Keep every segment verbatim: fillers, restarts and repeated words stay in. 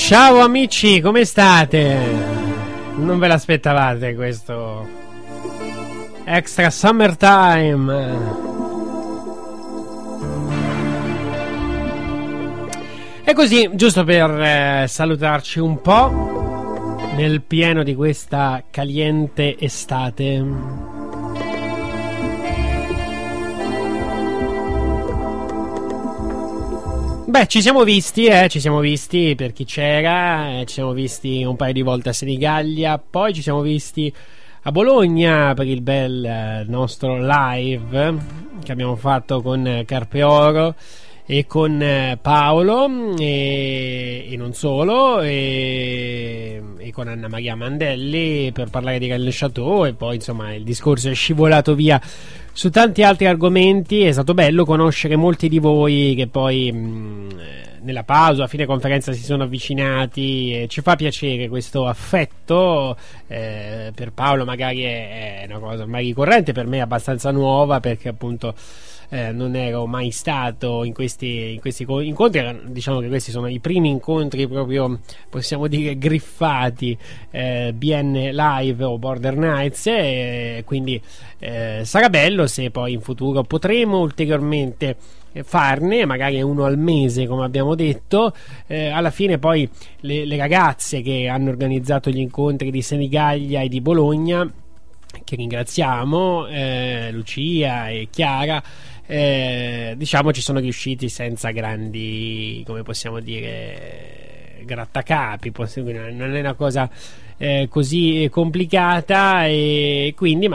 Ciao amici, come state? Non ve l'aspettavate questo Extra Summertime? E così, giusto per eh, salutarci un po' nel pieno di questa caliente estate. Beh, ci siamo visti, eh, ci siamo visti per chi c'era, eh, ci siamo visti un paio di volte a Senigallia, poi ci siamo visti a Bologna per il bel eh, nostro live che abbiamo fatto con Carpe Oro e con eh, Paolo e, e non solo, e, e con Anna Maria Mandelli per parlare di Galles Château, e poi insomma il discorso è scivolato via su tanti altri argomenti. È stato bello conoscere molti di voi che poi mh, nella pausa, a fine conferenza, si sono avvicinati, e ci fa piacere questo affetto. Eh, per Paolo magari è, è una cosa ormai ricorrente, per me è abbastanza nuova, perché appunto eh, non ero mai stato in questi, in questi incontri. Diciamo che questi sono i primi incontri proprio, possiamo dire, griffati eh, B N Live o Border Nights, e quindi eh, sarà bello se poi in futuro potremo ulteriormente farne, magari uno al mese come abbiamo detto. Eh, alla fine poi le, le ragazze che hanno organizzato gli incontri di Senigallia e di Bologna, che ringraziamo, eh, Lucia e Chiara, eh, diciamo ci sono riusciti senza grandi, come possiamo dire, grattacapi. Non è una cosa eh, così complicata, e quindi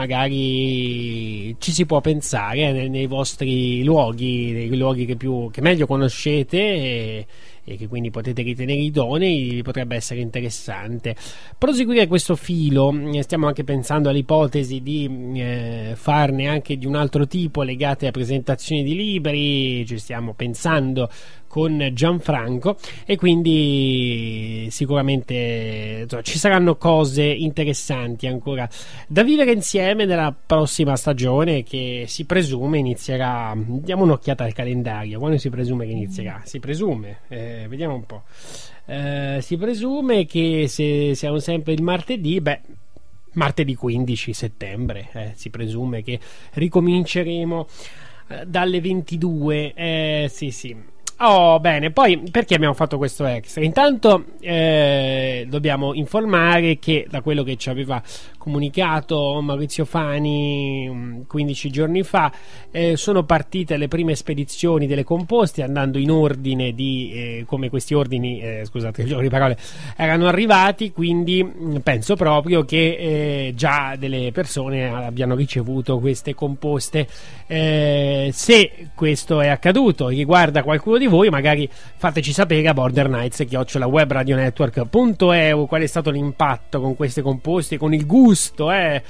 magari ci si può pensare eh, nei, nei vostri luoghi, nei luoghi che più che meglio conoscete, e, e che quindi potete ritenere idonei. Potrebbe essere interessante proseguire questo filo. Stiamo anche pensando all'ipotesi di eh, farne anche di un altro tipo, legate a presentazioni di libri. Ci stiamo pensando con Gianfranco, e quindi sicuramente insomma, ci saranno cose interessanti ancora da vivere insieme nella prossima stagione, che si presume inizierà. Diamo un'occhiata al calendario. Quando si presume che inizierà? Si presume, eh, vediamo un po'. Eh, si presume che se siamo sempre il martedì, beh, martedì quindici settembre, eh, si presume che ricominceremo eh, dalle ventidue. Eh, sì, sì. Oh, bene, poi perché abbiamo fatto questo extra? Intanto eh, dobbiamo informare che, da quello che ci aveva comunicato Maurizio Fani quindici giorni fa, eh, sono partite le prime spedizioni delle composte, andando in ordine di eh, come questi ordini, eh, scusate il gioco di parole, erano arrivati. Quindi penso proprio che eh, già delle persone abbiano ricevuto queste composte. Eh, se questo è accaduto e riguarda qualcuno di voi, magari fateci sapere a bordernights chiocciola webradionetwork punto e u qual è stato l'impatto con queste composte, con il gusto, eh?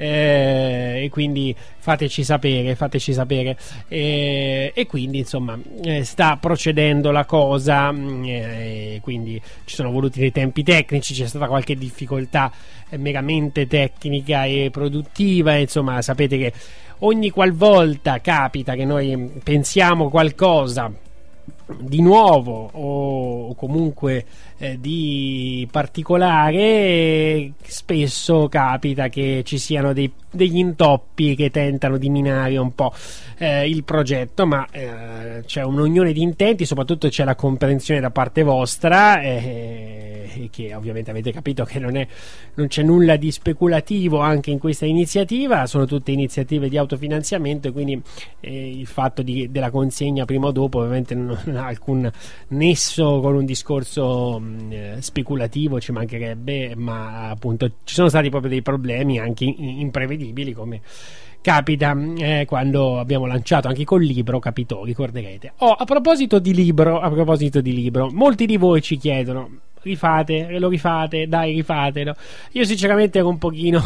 Eh, e quindi fateci sapere, fateci sapere. Eh, e quindi insomma eh, sta procedendo la cosa, eh, quindi ci sono voluti dei tempi tecnici, c'è stata qualche difficoltà eh, meramente tecnica e produttiva. Insomma, sapete che ogni qualvolta capita che noi pensiamo qualcosa di nuovo o comunque eh, di particolare, spesso capita che ci siano dei, degli intoppi che tentano di minare un po' eh, il progetto, ma eh, c'è un'unione di intenti, soprattutto c'è la comprensione da parte vostra, eh, e che ovviamente avete capito che non è, non c'è nulla di speculativo anche in questa iniziativa, sono tutte iniziative di autofinanziamento, e quindi eh, il fatto di, della consegna prima o dopo ovviamente non ha alcun nesso con un discorso mh, speculativo, ci mancherebbe, ma appunto ci sono stati proprio dei problemi anche in, imprevedibili, come capita eh, quando abbiamo lanciato anche col libro, capitò, ricorderete. Oh, a proposito di libro, a proposito di libro, molti di voi ci chiedono: rifate, lo rifate, dai, rifatelo. Io sinceramente ero un pochino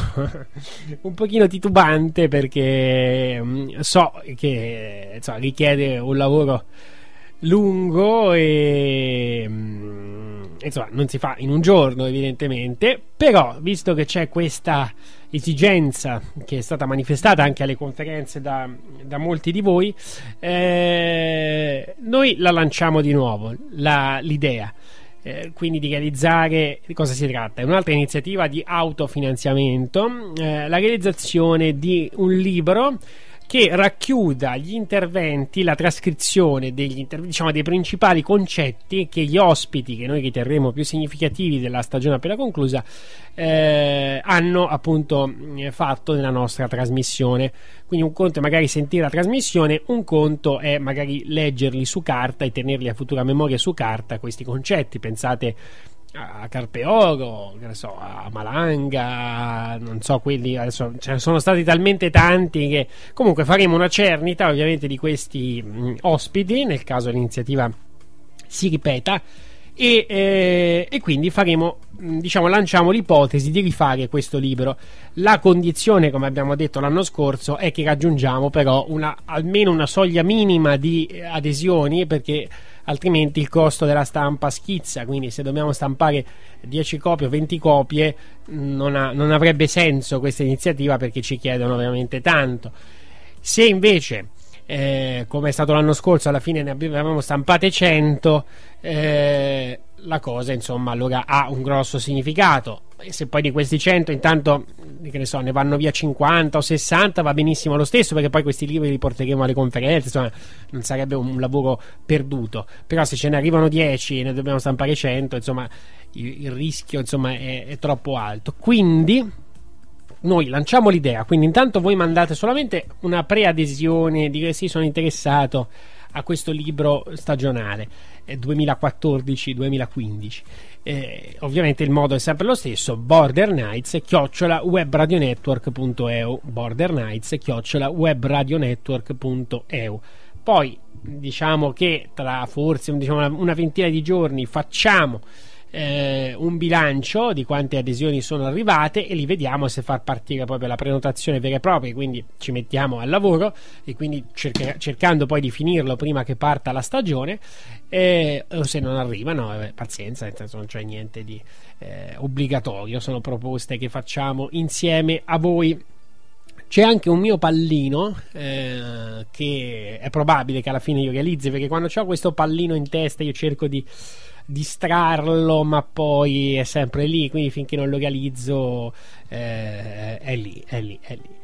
un pochino titubante, perché mh, so che insomma, richiede un lavoro lungo e mh, insomma non si fa in un giorno evidentemente, però visto che c'è questa esigenza che è stata manifestata anche alle conferenze da, da molti di voi, eh, noi la lanciamo di nuovo la, l'idea. eh, quindi di realizzare, di cosa si tratta? È un'altra iniziativa di autofinanziamento, eh, la realizzazione di un libro che racchiuda gli interventi, la trascrizione degli inter- diciamo dei principali concetti che gli ospiti, che noi riterremo più significativi della stagione appena conclusa, eh, hanno appunto eh, fatto nella nostra trasmissione. Quindi un conto è magari sentire la trasmissione, un conto è magari leggerli su carta e tenerli a futura memoria su carta questi concetti. Pensate a Carpeoro, che ne so, a Malanga, non so, quelli adesso ce ne sono stati talmente tanti che comunque faremo una cernita ovviamente di questi mh, ospiti nel caso l'iniziativa si ripeta, e, eh, e quindi faremo, mh, diciamo, lanciamo l'ipotesi di rifare questo libro. La condizione, come abbiamo detto l'anno scorso, è che raggiungiamo però una, almeno una soglia minima di adesioni, perché altrimenti il costo della stampa schizza. Quindi se dobbiamo stampare dieci copie o venti copie non, ha, non avrebbe senso questa iniziativa, perché ci chiedono veramente tanto. Se invece eh, come è stato l'anno scorso alla fine ne avevamo stampate cento, eh, la cosa insomma allora ha un grosso significato. E se poi di questi cento intanto, che ne so, ne vanno via cinquanta o sessanta, va benissimo lo stesso, perché poi questi libri li porteremo alle conferenze, insomma non sarebbe un lavoro perduto. Però se ce ne arrivano dieci e ne dobbiamo stampare cento, insomma il, il rischio insomma è, è troppo alto. Quindi noi lanciamo l'idea, quindi intanto voi mandate solamente una preadesione, dire sì, sono interessato a questo libro stagionale eh, duemilaquattordici duemilaquindici. Eh, ovviamente il modo è sempre lo stesso: Border Knights chiocciola webradionetwork punto e u, Border Knights chiocciola webradionetwork punto e u. Poi diciamo che tra forse diciamo, una, una ventina di giorni facciamo eh, un bilancio di quante adesioni sono arrivate e li vediamo se far partire proprio la prenotazione vera e propria, quindi ci mettiamo al lavoro e quindi cerca, cercando poi di finirlo prima che parta la stagione, eh, o se non arrivano eh, pazienza, nel senso non c'è niente di eh, obbligatorio, sono proposte che facciamo insieme a voi. C'è anche un mio pallino eh, che è probabile che alla fine io realizzi, perché quando ho questo pallino in testa io cerco di distrarlo, ma poi è sempre lì, quindi finché non lo realizzo eh, è lì, è lì, è lì.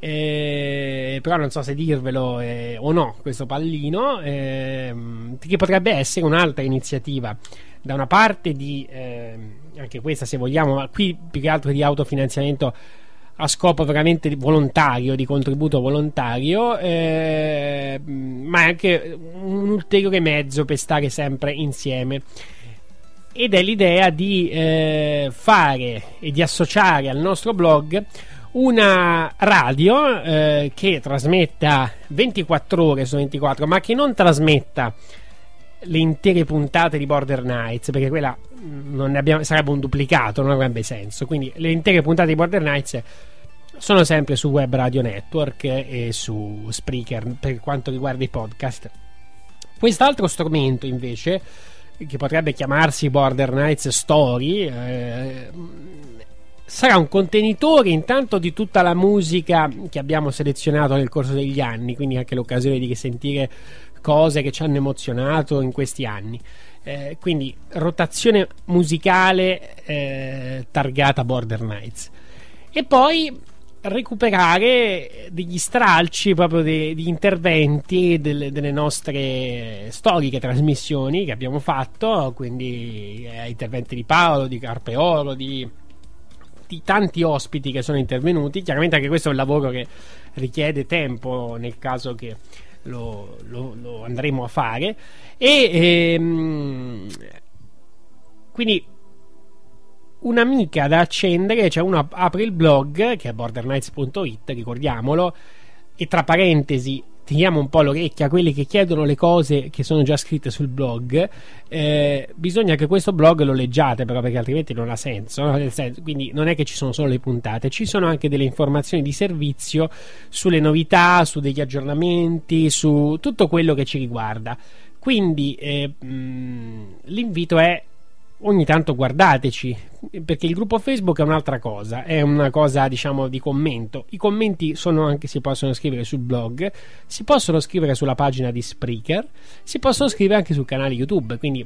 Eh, però non so se dirvelo eh, o no, questo pallino eh, che potrebbe essere un'altra iniziativa, da una parte di eh, anche questa, se vogliamo, ma qui più che altro di autofinanziamento a scopo veramente volontario, di contributo volontario, eh, ma è anche un ulteriore mezzo per stare sempre insieme, ed è l'idea di eh, fare e di associare al nostro blog una radio eh, che trasmetta ventiquattro ore su ventiquattro, ma che non trasmetta le intere puntate di Border Knights, perché quella non ne abbiamo, sarebbe un duplicato, non avrebbe senso. Quindi le intere puntate di Border Knights sono sempre su Web Radio Network e su Spreaker per quanto riguarda i podcast. Quest'altro strumento invece, che potrebbe chiamarsi Border Knights Story, eh, sarà un contenitore intanto di tutta la musica che abbiamo selezionato nel corso degli anni, quindi anche l'occasione di risentire cose che ci hanno emozionato in questi anni. Eh, quindi rotazione musicale eh, targata Border Knights, e poi recuperare degli stralci proprio di, di interventi delle, delle nostre storiche trasmissioni che abbiamo fatto, quindi eh, interventi di Paolo, di Carpeoro, di, di tanti ospiti che sono intervenuti. Chiaramente anche questo è un lavoro che richiede tempo nel caso che Lo, lo, lo andremo a fare, e ehm, quindi un'amica da accendere, cioè uno apre il blog che è border knights punto it, ricordiamolo, e tra parentesi tiriamo un po' l'orecchia a quelli che chiedono le cose che sono già scritte sul blog. Eh, bisogna che questo blog lo leggiate, però, perché altrimenti non ha senso, no? Nel senso, quindi non è che ci sono solo le puntate, ci sono anche delle informazioni di servizio sulle novità, su degli aggiornamenti, su tutto quello che ci riguarda. Quindi eh, mh, l'invito è: ogni tanto guardateci, perché il gruppo Facebook è un'altra cosa, è una cosa diciamo di commento. I commenti sono anche, si possono scrivere sul blog, si possono scrivere sulla pagina di Spreaker, si possono scrivere anche sul canale YouTube, quindi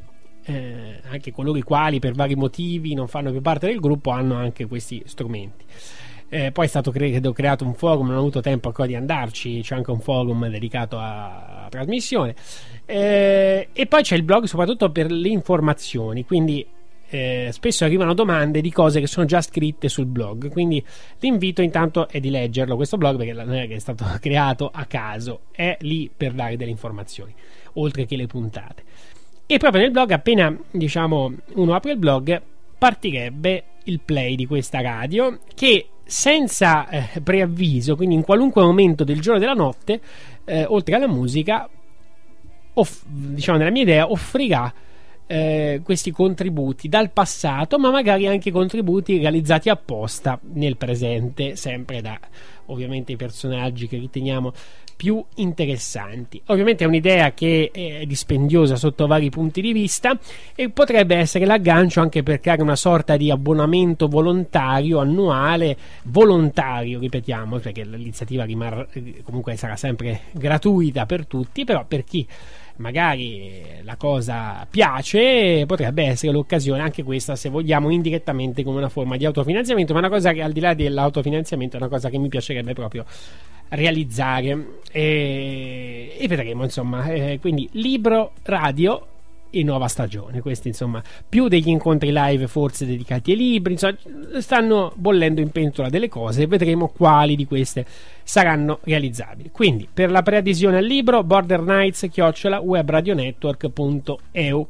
eh, anche coloro i quali per vari motivi non fanno più parte del gruppo hanno anche questi strumenti. Eh, poi è stato credo creato un forum, non ho avuto tempo ancora di andarci, c'è anche un forum dedicato a, a trasmissione, eh, e poi c'è il blog soprattutto per le informazioni, quindi eh, spesso arrivano domande di cose che sono già scritte sul blog, quindi l'invito intanto è di leggerlo questo blog, perché non è che è stato creato a caso, è lì per dare delle informazioni oltre che le puntate. E proprio nel blog, appena diciamo uno apre il blog, partirebbe il play di questa radio che senza eh, preavviso, quindi in qualunque momento del giorno e della notte, eh, oltre alla musica, off- diciamo nella mia idea, offrirà eh, questi contributi dal passato, ma magari anche contributi realizzati apposta nel presente, sempre da ovviamente i personaggi che riteniamo più interessanti. Ovviamente è un'idea che è dispendiosa sotto vari punti di vista e potrebbe essere l'aggancio anche per creare una sorta di abbonamento volontario annuale, volontario ripetiamo, perché l'iniziativa rimarrà, comunque sarà sempre gratuita per tutti, però per chi magari la cosa piace potrebbe essere l'occasione anche questa, se vogliamo indirettamente, come una forma di autofinanziamento, ma una cosa che al di là dell'autofinanziamento è una cosa che mi piacerebbe proprio realizzare, e, e vedremo insomma, eh, quindi libro, radio e nuova stagione, questi insomma più degli incontri live forse dedicati ai libri, insomma stanno bollendo in pentola delle cose e vedremo quali di queste saranno realizzabili. Quindi per la preadesione al libro border nights chiocciola webradionetwork punto e u,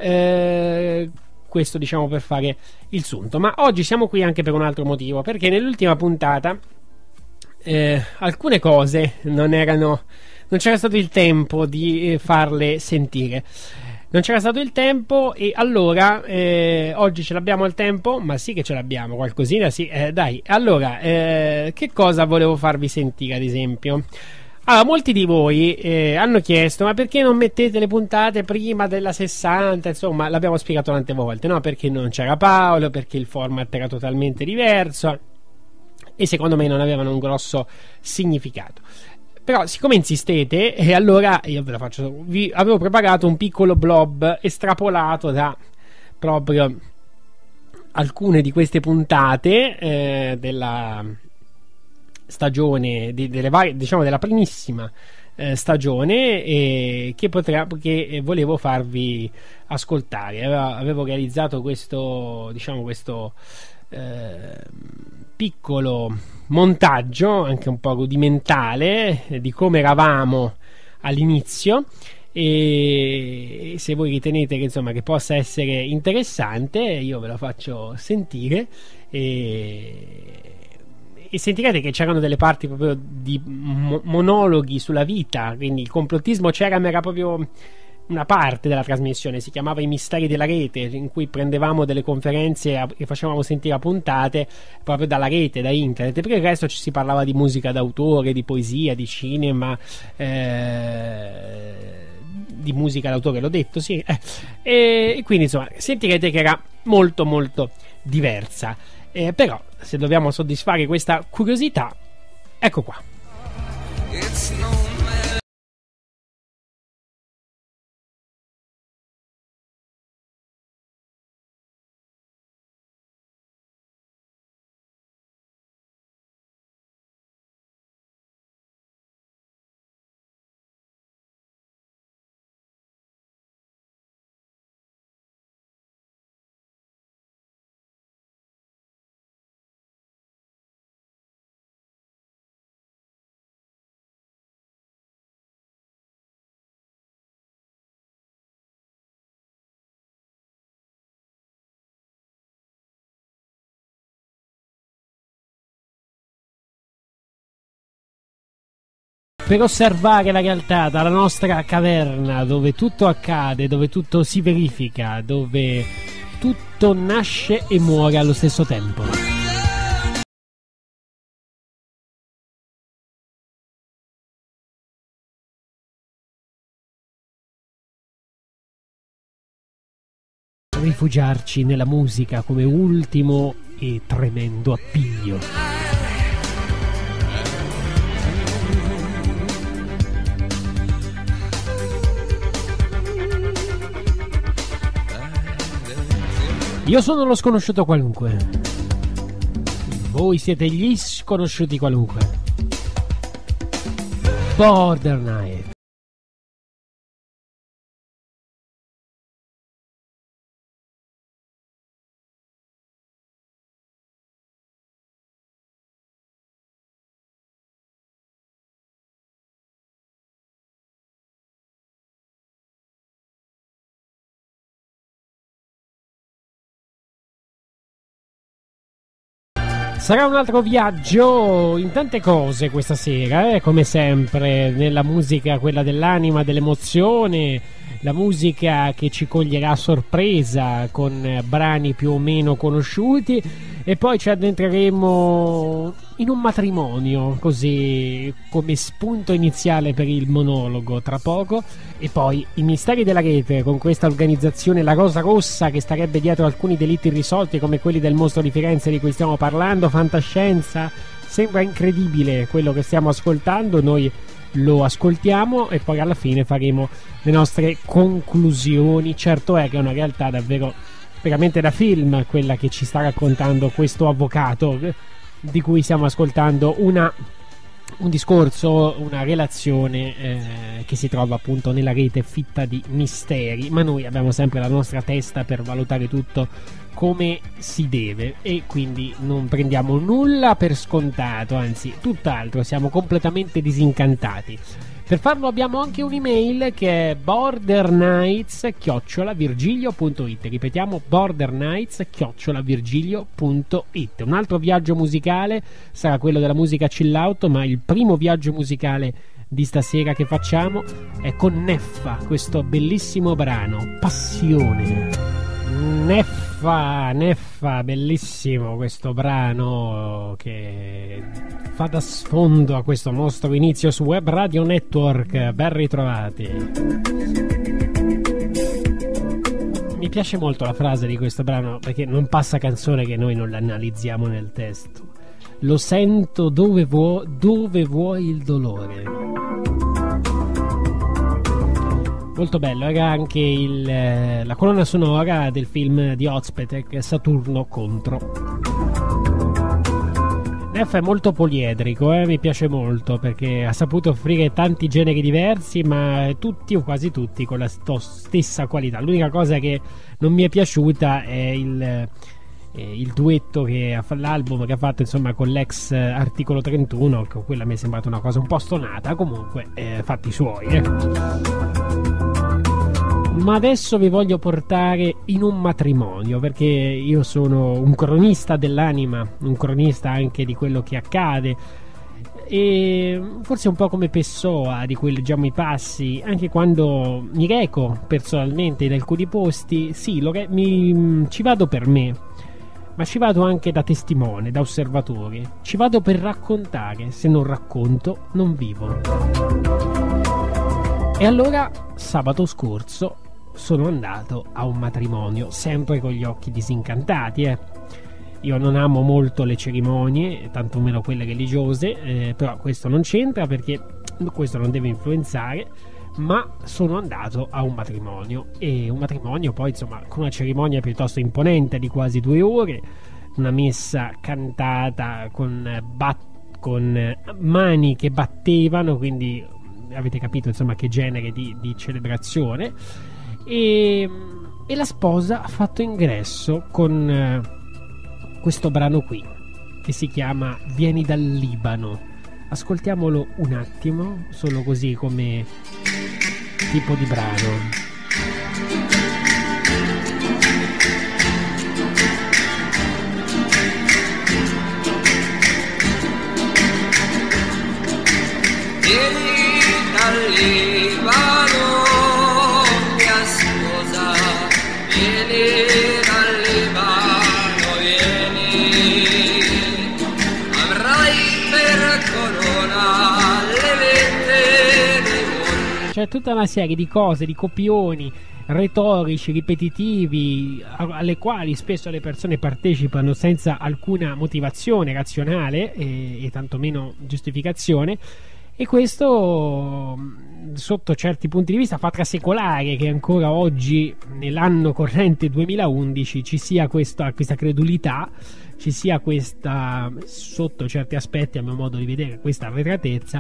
eh, questo diciamo per fare il sunto. Ma oggi siamo qui anche per un altro motivo, perché nell'ultima puntata eh, alcune cose non erano non c'era stato il tempo di eh, farle sentire. Non c'era stato il tempo e allora eh, oggi ce l'abbiamo il tempo, ma sì che ce l'abbiamo, qualcosina sì, eh, dai. Allora, eh, che cosa volevo farvi sentire ad esempio? Allora, molti di voi eh, hanno chiesto ma perché non mettete le puntate prima della sessanta, insomma l'abbiamo spiegato tante volte, no? Perché non c'era Paolo, perché il format era totalmente diverso e secondo me non avevano un grosso significato. Però siccome insistete, e allora io ve lo faccio, vi avevo preparato un piccolo blob estrapolato da proprio alcune di queste puntate eh, della stagione, di, delle varie, diciamo della primissima eh, stagione, e che, potrà, che volevo farvi ascoltare. Avevo, avevo realizzato questo, diciamo questo eh, piccolo montaggio anche un po' rudimentale eh, di come eravamo all'inizio, e se voi ritenete che insomma che possa essere interessante io ve lo faccio sentire, e, e sentirete che c'erano delle parti proprio di mo- monologhi sulla vita, quindi il complotismo c'era, ma era proprio una parte della trasmissione, si chiamava I misteri della rete, in cui prendevamo delle conferenze e facevamo sentire a puntate proprio dalla rete, da internet, perché il resto ci si parlava di musica d'autore, di poesia, di cinema, eh, di musica d'autore, l'ho detto, sì, eh. e, e quindi insomma sentirete che era molto molto diversa, eh, però se dobbiamo soddisfare questa curiosità, ecco qua. It's no per osservare la realtà dalla nostra caverna, dove tutto accade, dove tutto si verifica, dove tutto nasce e muore allo stesso tempo. Rifugiarci nella musica come ultimo e tremendo appiglio. Io sono lo sconosciuto qualunque. Voi siete gli sconosciuti qualunque. Border Night. Sarà un altro viaggio in tante cose questa sera, eh? Come sempre, nella musica, quella dell'anima, dell'emozione, la musica che ci coglierà a sorpresa con brani più o meno conosciuti, e poi ci addentreremo in un matrimonio, così come spunto iniziale per il monologo tra poco, e poi i misteri della rete con questa organizzazione La Rosa Rossa, che starebbe dietro alcuni delitti irrisolti come quelli del mostro di Firenze di cui stiamo parlando. Fantascienza, sembra incredibile quello che stiamo ascoltando, noi lo ascoltiamo e poi alla fine faremo le nostre conclusioni. Certo è che è una realtà davvero veramente da film quella che ci sta raccontando questo avvocato, di cui stiamo ascoltando una, un discorso, una relazione eh, che si trova appunto nella rete fitta di misteri, ma noi abbiamo sempre la nostra testa per valutare tutto come si deve e quindi non prendiamo nulla per scontato, anzi tutt'altro, siamo completamente disincantati. Per farlo abbiamo anche un'email che è bordernights chiocciola virgilio punto it. Ripetiamo, bordernights chiocciola virgilio punto it. Un altro viaggio musicale sarà quello della musica chill out, ma il primo viaggio musicale di stasera che facciamo è con Neffa, questo bellissimo brano Passione. Neffa, Neffa, bellissimo questo brano che fa da sfondo a questo nostro inizio su Web Radio Network. Ben ritrovati. Mi piace molto la frase di questo brano, perché non passa canzone che noi non l'analizziamo nel testo. Lo sento dove vuoi, dove vuoi il dolore. Molto bello, era anche il, la colonna sonora del film di Ozpetek, Saturno contro. Neff è molto poliedrico, eh? Mi piace molto perché ha saputo offrire tanti generi diversi, ma tutti o quasi tutti con la sto- stessa qualità. L'unica cosa che non mi è piaciuta è il, eh, il duetto che ha fatto, l'album che ha fatto insomma con l'ex Articolo trentuno, che quella mi è sembrata una cosa un po' stonata. Comunque eh, fatti suoi, eh. Ma adesso vi voglio portare in un matrimonio, perché io sono un cronista dell'anima, un cronista anche di quello che accade, e forse un po' come Pessoa, di cui leggiamo i passi, anche quando mi reco personalmente in alcuni posti, sì, lo re- mi, ci vado per me, ma ci vado anche da testimone, da osservatore, ci vado per raccontare, se non racconto non vivo. E allora, sabato scorso, sono andato a un matrimonio, sempre con gli occhi disincantati, eh. Io non amo molto le cerimonie, tantomeno quelle religiose, eh, però questo non c'entra, perché questo non deve influenzare, ma sono andato a un matrimonio, e un matrimonio poi insomma con una cerimonia piuttosto imponente di quasi due ore, una messa cantata con, bat- con mani che battevano, quindi avete capito insomma che genere di, di celebrazione. E, e la sposa ha fatto ingresso con eh, questo brano qui che si chiama Vieni dal Libano. Ascoltiamolo un attimo, solo così come tipo di brano. Vieni dal Libano, mia sposa, vieni dal Libano, vieni, avrai per corona le vette dei mondi. C'è tutta una serie di cose, di copioni retorici, ripetitivi, alle quali spesso le persone partecipano senza alcuna motivazione razionale e, e tantomeno giustificazione. E questo, sotto certi punti di vista, fa trasecolare che ancora oggi, nell'anno corrente duemilaundici, ci sia questa, questa credulità, ci sia questa, sotto certi aspetti, a mio modo di vedere, questa arretratezza.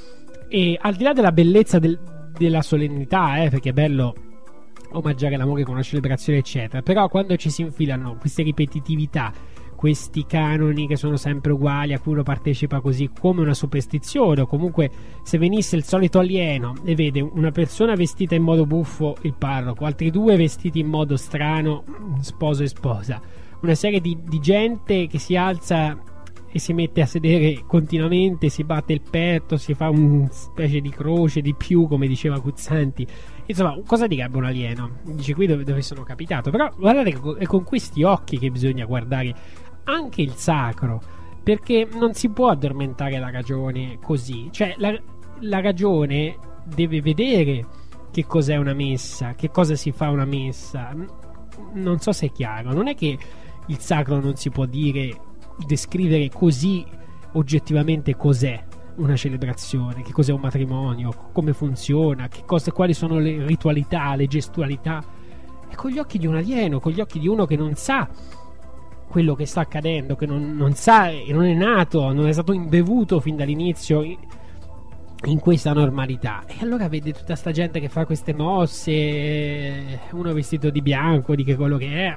E al di là della bellezza del, della solennità, eh, perché è bello omaggiare l'amore con una celebrazione eccetera, però quando ci si infilano queste ripetitività, questi canoni che sono sempre uguali, a cui uno partecipa così come una superstizione, o comunque se venisse il solito alieno e vede una persona vestita in modo buffo, il parroco, altri due vestiti in modo strano, sposo e sposa, una serie di, di gente che si alza e si mette a sedere continuamente, si batte il petto, si fa una specie di croce di più, come diceva Guzzanti. Insomma, cosa direbbe un alieno? Dice qui dove, dove sono capitato. Però guardate che è con questi occhi che bisogna guardare anche il sacro, perché non si può addormentare la ragione così. Cioè la, la ragione deve vedere che cos'è una messa, che cosa si fa una messa. Non so se è chiaro. Non è che il sacro non si può dire, descrivere così oggettivamente cos'è una celebrazione, che cos'è un matrimonio, come funziona, che cosa, quali sono le ritualità, le gestualità. È con gli occhi di un alieno, con gli occhi di uno che non sa quello che sta accadendo, che non, non sa e non è nato, non è stato imbevuto fin dall'inizio in, in questa normalità. E allora vede tutta sta gente che fa queste mosse, uno vestito di bianco, di che quello che è,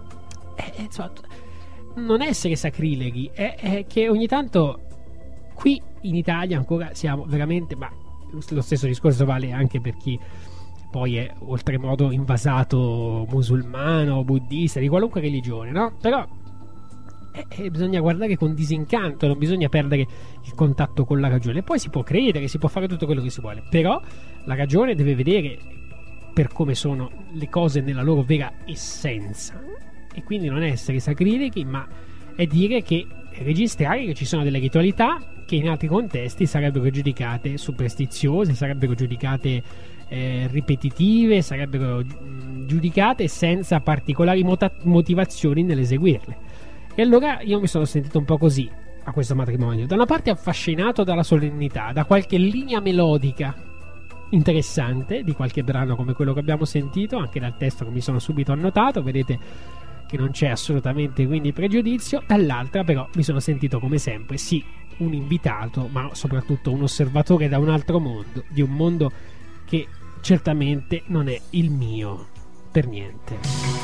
e, insomma, non essere sacrileghi, è, è che ogni tanto qui in Italia ancora siamo veramente, ma lo stesso discorso vale anche per chi poi è oltremodo invasato musulmano, buddista, di qualunque religione, no? Però eh, eh, bisogna guardare con disincanto, non bisogna perdere il contatto con la ragione. Poi si può credere, si può fare tutto quello che si vuole, però la ragione deve vedere per come sono le cose nella loro vera essenza, e quindi non essere sacrileghi, ma è dire che registrare che ci sono delle ritualità che in altri contesti sarebbero giudicate superstiziose, sarebbero giudicate eh, ripetitive, sarebbero giudicate senza particolari mota- motivazioni nell'eseguirle. E allora io mi sono sentito un po' così a questo matrimonio, da una parte affascinato dalla solennità, da qualche linea melodica interessante di qualche brano come quello che abbiamo sentito, anche dal testo che mi sono subito annotato, vedete che non c'è assolutamente quindi pregiudizio. Dall'altra però mi sono sentito come sempre sì un invitato, ma soprattutto un osservatore da un altro mondo, di un mondo che certamente non è il mio per niente.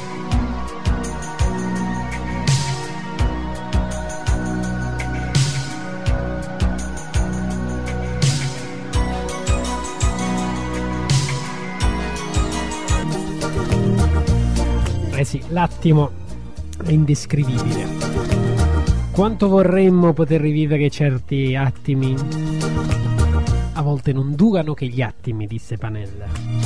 Eh sì, l'attimo è indescrivibile. Quanto vorremmo poter rivivere certi attimi. A volte non durano che gli attimi, disse Panella.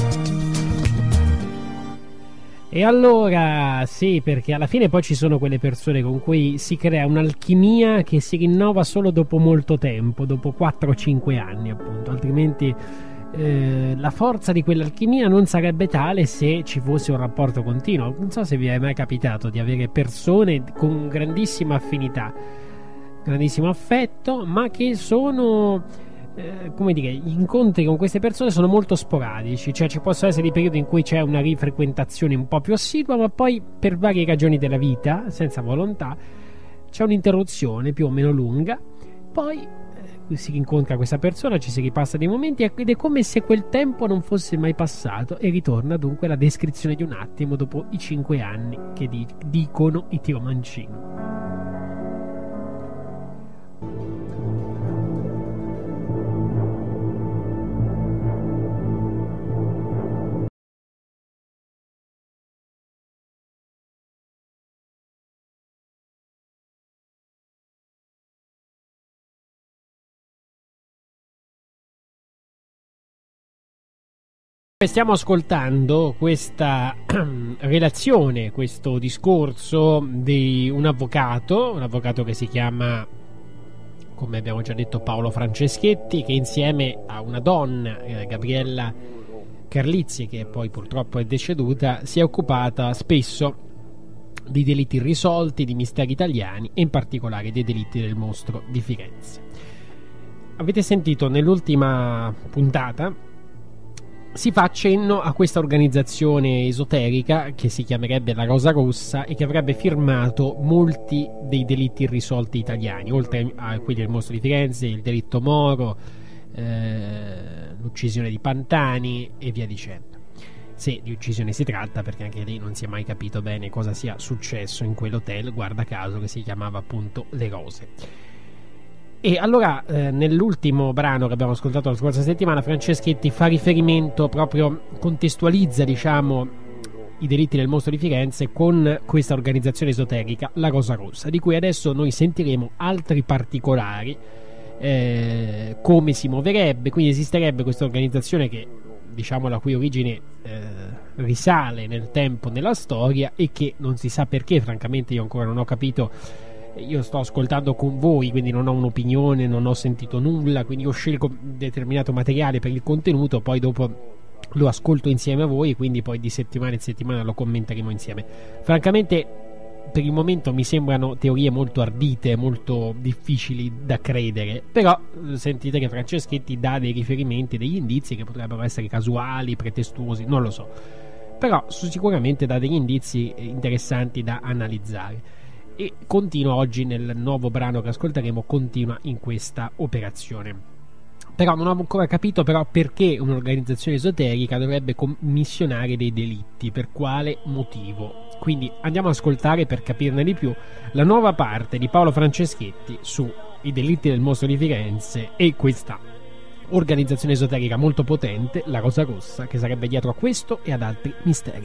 E allora, sì, perché alla fine poi ci sono quelle persone con cui si crea un'alchimia che si rinnova solo dopo molto tempo, dopo quattro o cinque anni appunto, altrimenti Eh, la forza di quell'alchimia non sarebbe tale se ci fosse un rapporto continuo. Non so se vi è mai capitato di avere persone con grandissima affinità, grandissimo affetto, ma che sono eh, come dire, gli incontri con queste persone sono molto sporadici, cioè ci possono essere dei periodi in cui c'è una rifrequentazione un po' più assidua, ma poi per varie ragioni della vita, senza volontà, c'è un'interruzione più o meno lunga, poi si rincontra questa persona, ci si ripassa dei momenti ed è come se quel tempo non fosse mai passato, e ritorna dunque la descrizione di un attimo dopo i cinque anni che di- dicono i tiromancini. Stiamo ascoltando questa relazione, questo discorso di un avvocato, un avvocato che si chiama, come abbiamo già detto, Paolo Franceschetti, che insieme a una donna, eh, Gabriella Carlizzi, che poi purtroppo è deceduta, si è occupata spesso di delitti irrisolti, di misteri italiani e in particolare dei delitti del mostro di Firenze. avete sentito nell'ultima puntata si fa accenno a questa organizzazione esoterica che si chiamerebbe la Rosa Rossa e che avrebbe firmato molti dei delitti irrisolti italiani, oltre a quelli del mostro di Firenze, il delitto Moro, eh, l'uccisione di Pantani e via dicendo. Se di uccisione si tratta, perché anche lì non si è mai capito bene cosa sia successo in quell'hotel, guarda caso, che si chiamava appunto Le Rose. E allora eh, nell'ultimo brano che abbiamo ascoltato la scorsa settimana, Franceschetti fa riferimento, proprio contestualizza diciamo i delitti del mostro di Firenze con questa organizzazione esoterica, la Rosa Rossa, di cui adesso noi sentiremo altri particolari, eh, come si muoverebbe. Quindi esisterebbe questa organizzazione che, diciamo, la cui origine eh, risale nel tempo, nella storia, e che non si sa perché, francamente io ancora non ho capito. Io sto ascoltando con voi, quindi non ho un'opinione, non ho sentito nulla, quindi io scelgo determinato materiale per il contenuto, poi dopo lo ascolto insieme a voi, quindi poi di settimana in settimana lo commenteremo insieme. Francamente per il momento mi sembrano teorie molto ardite, molto difficili da credere, però sentite che Franceschetti dà dei riferimenti, degli indizi che potrebbero essere casuali, pretestuosi, non lo so, però sicuramente dà degli indizi interessanti da analizzare. E continua oggi nel nuovo brano che ascolteremo, continua in questa operazione. Però non ho ancora capito però perché un'organizzazione esoterica dovrebbe commissionare dei delitti, per quale motivo. Quindi andiamo ad ascoltare, per capirne di più, la nuova parte di Paolo Franceschetti sui delitti del mostro di Firenze e questa organizzazione esoterica molto potente, la Rosa Rossa, che sarebbe dietro a questo e ad altri misteri.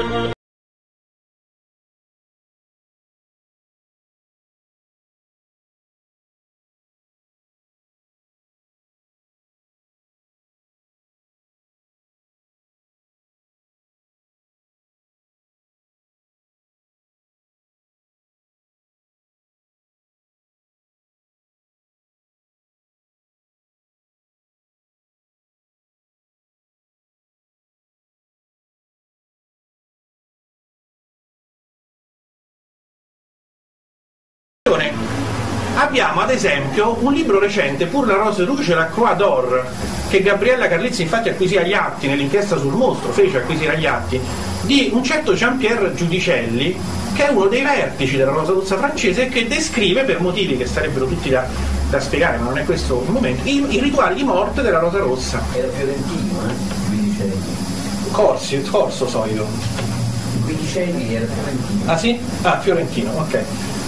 Abbiamo ad esempio un libro recente, Pour la Rose Rouge, la Croix d'Or, che Gabriella Carlizzi infatti acquisì agli atti, nell'inchiesta sul mostro fece acquisire agli atti, di un certo Jean-Pierre Giudicelli, che è uno dei vertici della Rosa Rossa francese e che descrive, per motivi che sarebbero tutti da, da spiegare, ma non è questo il momento, i, i rituali di morte della Rosa Rossa. Era fiorentino, eh? Giudicelli. Corsi, corso so io. Giudicelli era fiorentino. Ah sì? Ah, fiorentino, ok.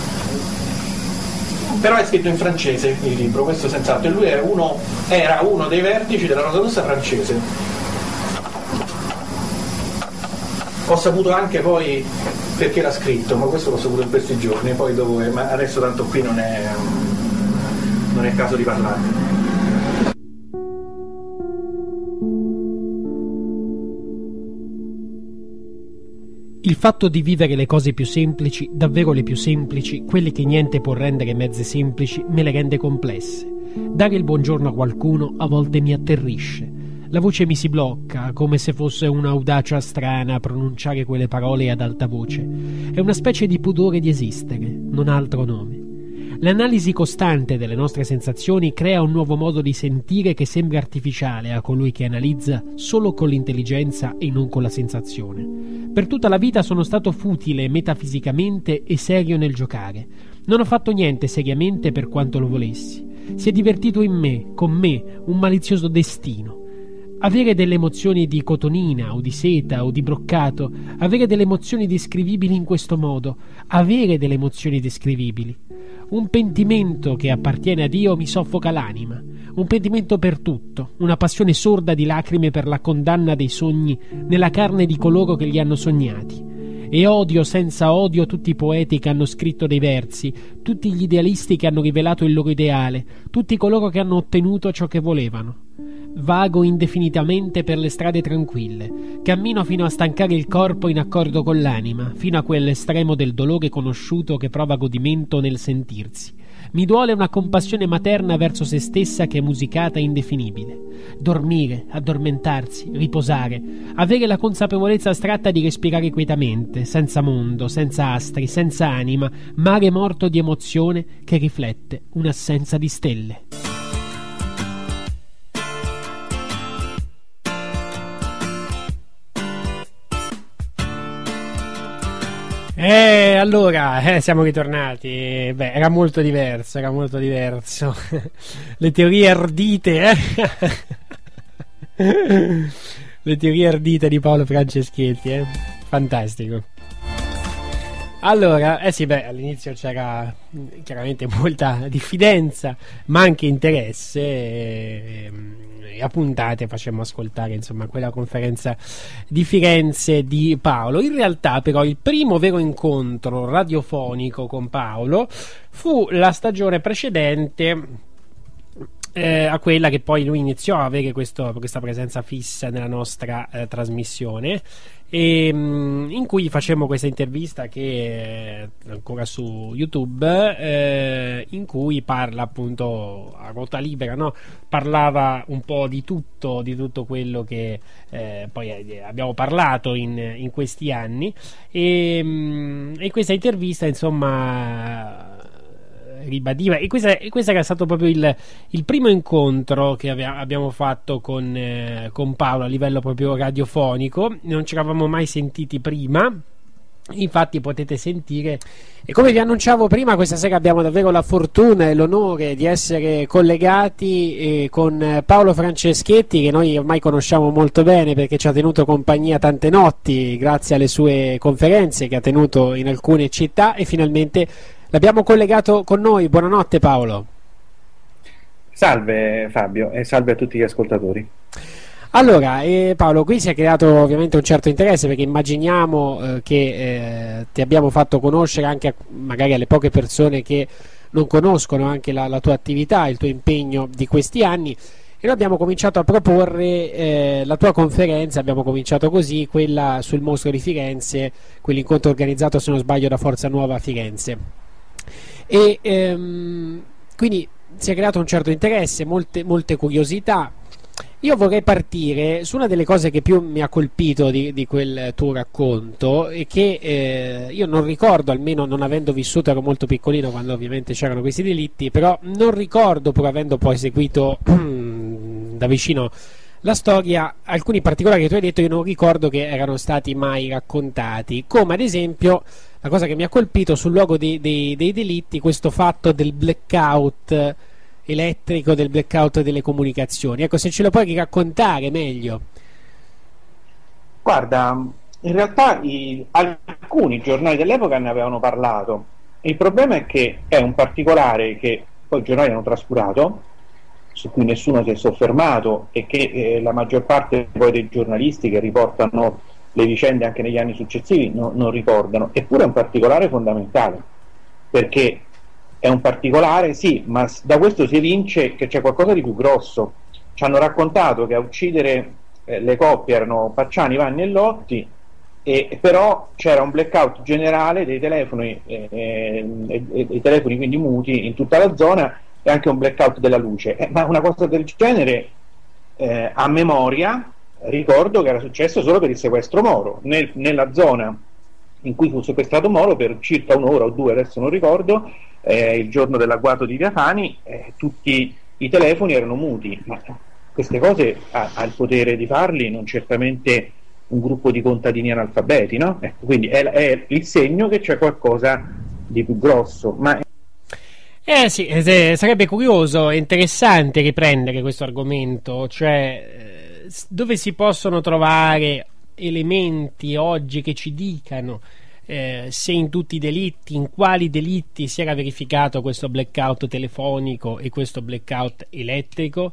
Però è scritto in francese il libro, questo senz'altro, e lui era uno, era uno dei vertici della Rosa Rossa francese. Ho saputo anche poi perché l'ha scritto, ma questo l'ho saputo in questi giorni, poi dopo, ma adesso tanto qui non è, non è caso di parlarne. Il fatto di vivere le cose più semplici, davvero le più semplici, quelle che niente può rendere mezze semplici, me le rende complesse. Dare il buongiorno a qualcuno a volte mi atterrisce. La voce mi si blocca, come se fosse un'audacia strana a pronunciare quelle parole ad alta voce. È una specie di pudore di esistere, non ha altro nome. L'analisi costante delle nostre sensazioni crea un nuovo modo di sentire che sembra artificiale a colui che analizza solo con l'intelligenza e non con la sensazione. Per tutta la vita sono stato futile metafisicamente e serio nel giocare. Non ho fatto niente seriamente per quanto lo volessi. Si è divertito in me, con me, un malizioso destino. Avere delle emozioni di cotonina o di seta o di broccato, avere delle emozioni descrivibili in questo modo, avere delle emozioni descrivibili. Un pentimento che appartiene a Dio mi soffoca l'anima, un pentimento per tutto, una passione sorda di lacrime per la condanna dei sogni nella carne di coloro che li hanno sognati. E odio senza odio tutti i poeti che hanno scritto dei versi, tutti gli idealisti che hanno rivelato il loro ideale, tutti coloro che hanno ottenuto ciò che volevano. Vago indefinitamente per le strade tranquille, cammino fino a stancare il corpo in accordo con l'anima, fino a quell'estremo del dolore conosciuto che prova godimento nel sentirsi. Mi duole una compassione materna verso se stessa che è musicata e indefinibile. Dormire, addormentarsi, riposare, avere la consapevolezza astratta di respirare quietamente, senza mondo, senza astri, senza anima, mare morto di emozione che riflette un'assenza di stelle. Eh, allora, eh, siamo ritornati. Beh, era molto diverso, era molto diverso. Le teorie ardite, eh? Le teorie ardite di Paolo Franceschetti, eh? Fantastico. Allora, eh sì, beh, all'inizio c'era chiaramente molta diffidenza, ma anche interesse. E, e a puntate facemmo ascoltare, insomma, quella conferenza di Firenze di Paolo. In realtà, però, il primo vero incontro radiofonico con Paolo fu la stagione precedente eh, a quella che poi lui iniziò a avere questo, questa presenza fissa nella nostra eh, trasmissione. E, mh, in cui facemmo questa intervista che è ancora su YouTube, eh, in cui parla appunto a ruota libera, no? Parlava un po' di tutto, di tutto quello che eh, poi eh, abbiamo parlato in, in questi anni, e, mh, e questa intervista insomma ribadiva, e questa, e questo era stato proprio il, il primo incontro che avea, abbiamo fatto con, eh, con Paolo a livello proprio radiofonico. Non ci eravamo mai sentiti prima, infatti potete sentire, e come vi annunciavo prima, questa sera abbiamo davvero la fortuna e l'onore di essere collegati eh, con Paolo Franceschetti, che noi ormai conosciamo molto bene perché ci ha tenuto compagnia tante notti grazie alle sue conferenze che ha tenuto in alcune città, e finalmente l'abbiamo collegato con noi. Buonanotte Paolo. Salve Fabio e salve a tutti gli ascoltatori. Allora, eh, Paolo, qui si è creato ovviamente un certo interesse, perché immaginiamo eh, che eh, ti abbiamo fatto conoscere anche a, magari alle poche persone che non conoscono anche la, la tua attività, il tuo impegno di questi anni, e noi abbiamo cominciato a proporre eh, la tua conferenza. Abbiamo cominciato così, quella sul mostro di Firenze, quell'incontro organizzato, se non sbaglio, da Forza Nuova a Firenze. E ehm, quindi si è creato un certo interesse, molte, molte curiosità. Io vorrei partire su una delle cose che più mi ha colpito di, di quel tuo racconto, e che eh, io non ricordo, almeno non avendo vissuto, ero molto piccolino quando ovviamente c'erano questi delitti, però non ricordo, pur avendo poi seguito da vicino la storia, alcuni particolari che tu hai detto io non ricordo che erano stati mai raccontati, come ad esempio la cosa che mi ha colpito sul luogo dei, dei, dei delitti, questo fatto del blackout elettrico, del blackout delle comunicazioni. Ecco, se ce lo puoi raccontare meglio. Guarda, in realtà i, alcuni giornali dell'epoca ne avevano parlato. Il problema è che è un particolare che poi i giornali hanno trascurato, su cui nessuno si è soffermato, e che eh, la maggior parte poi dei giornalisti che riportano le vicende anche negli anni successivi no, non ricordano. Eppure è un particolare fondamentale, perché è un particolare, sì, ma da questo si evince che c'è qualcosa di più grosso. Ci hanno raccontato che a uccidere eh, le coppie erano Pacciani, Vanni e Lotti, e però c'era un blackout generale dei telefoni, eh, eh, e, e telefoni quindi muti in tutta la zona, e anche un blackout della luce. Eh, ma una cosa del genere, eh, a memoria, ricordo che era successo solo per il sequestro Moro. Nel, nella zona in cui fu sequestrato Moro, per circa un'ora o due, adesso non ricordo, eh, il giorno dell'agguato di Via Fani, eh, tutti i telefoni erano muti. Ma queste cose ha, ha il potere di farli non certamente un gruppo di contadini analfabeti, no? Ecco, quindi è, è il segno che c'è qualcosa di più grosso. Ma Eh sì, eh, sarebbe curioso e interessante riprendere questo argomento, cioè eh, dove si possono trovare elementi oggi che ci dicano eh, se in tutti i delitti, in quali delitti si era verificato questo blackout telefonico e questo blackout elettrico.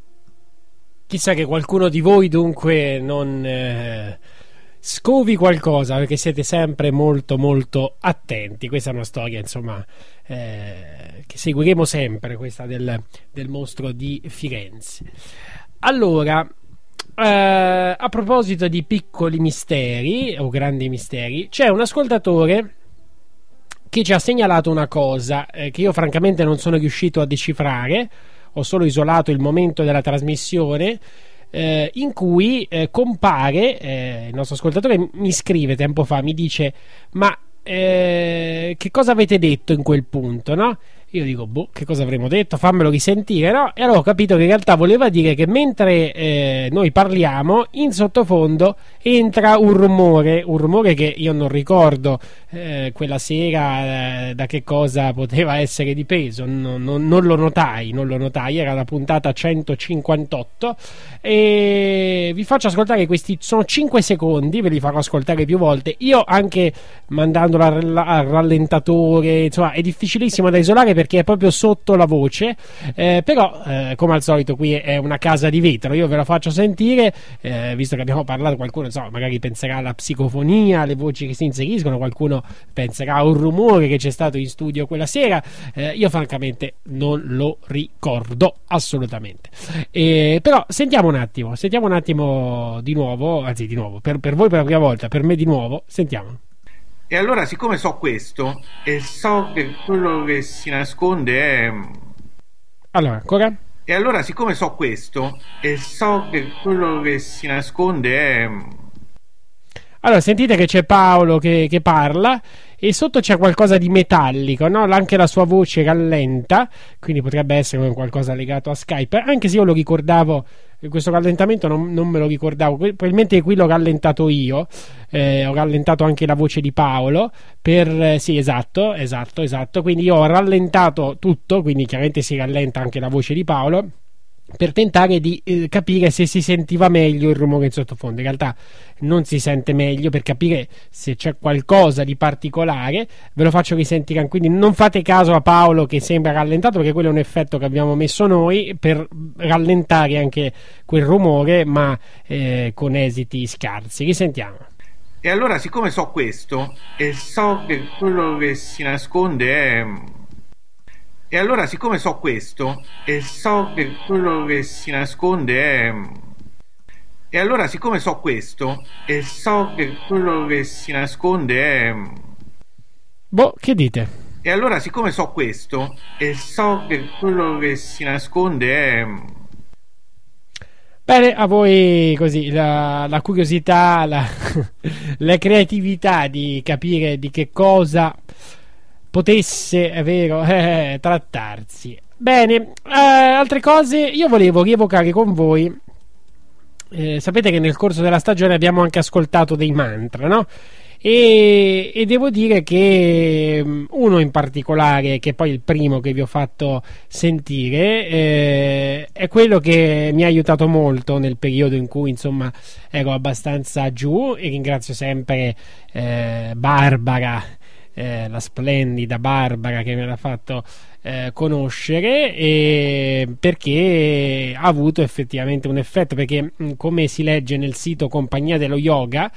Chissà che qualcuno di voi dunque non eh, scovi qualcosa, perché siete sempre molto molto attenti. Questa è una storia, insomma, eh, che seguiremo sempre, questa del, del mostro di Firenze. Allora, eh, a proposito di piccoli misteri o grandi misteri, c'è un ascoltatore che ci ha segnalato una cosa eh, che io francamente non sono riuscito a decifrare. Ho solo isolato il momento della trasmissione eh, in cui eh, compare eh, il nostro ascoltatore mi scrive tempo fa, mi dice: ma eh, che cosa avete detto in quel punto, no? Io dico, boh, che cosa avremmo detto? Fammelo risentire, no? E allora ho capito che in realtà voleva dire che mentre eh, noi parliamo, in sottofondo entra un rumore, un rumore che io non ricordo eh, quella sera eh, da che cosa poteva essere dipeso, non, non, non lo notai, non lo notai, era la puntata centocinquantotto e vi faccio ascoltare questi, sono cinque secondi, ve li farò ascoltare più volte, io anche mandandolo al, al rallentatore, insomma è difficilissimo da isolare perché è proprio sotto la voce, eh, però eh, come al solito qui è una casa di vetro, io ve la faccio sentire, eh, visto che abbiamo parlato, qualcuno insomma, magari penserà alla psicofonia, alle voci che si inseriscono, qualcuno penserà a un rumore che c'è stato in studio quella sera, eh, io francamente non lo ricordo assolutamente, eh, però sentiamo un attimo, sentiamo un attimo di nuovo, anzi di nuovo, per, per voi per la prima volta, per me di nuovo, sentiamo. E allora, siccome so questo, e so che quello che si nasconde è... Allora, ancora? E allora, siccome so questo, e so che quello che si nasconde è... Allora, sentite che c'è Paolo che, che parla e sotto c'è qualcosa di metallico, no? Anche la sua voce rallenta, quindi potrebbe essere qualcosa legato a Skype, anche se io lo ricordavo, questo rallentamento non, non me lo ricordavo, probabilmente qui l'ho rallentato io, eh, ho rallentato anche la voce di Paolo, per, eh, sì esatto, esatto, esatto, quindi io ho rallentato tutto, quindi chiaramente si rallenta anche la voce di Paolo, per tentare di eh, capire se si sentiva meglio il rumore in sottofondo. In realtà non si sente meglio, per capire se c'è qualcosa di particolare ve lo faccio risentire, quindi non fate caso a Paolo che sembra rallentato, perché quello è un effetto che abbiamo messo noi per rallentare anche quel rumore, ma eh, con esiti scarsi. Risentiamo. E allora, siccome so questo, e so che quello che si nasconde è... E allora, siccome so questo, e so che quello che si nasconde è... E allora, siccome so questo, e so che quello che si nasconde è... Boh, che dite? E allora, siccome so questo, e so che quello che si nasconde è... Bene, a voi così la, la curiosità, la, la creatività di capire di che cosa potesse, è vero, eh, trattarsi. Bene, eh, altre cose, io volevo rievocare con voi, eh, sapete che nel corso della stagione abbiamo anche ascoltato dei mantra, no? E, e devo dire che uno in particolare, che è poi il primo che vi ho fatto sentire, eh, è quello che mi ha aiutato molto nel periodo in cui insomma ero abbastanza giù, e ringrazio sempre eh, Barbara, Eh, la splendida Barbara, che me l'ha fatto eh, conoscere, e perché ha avuto effettivamente un effetto, perché mh, come si legge nel sito Compagnia dello Yoga,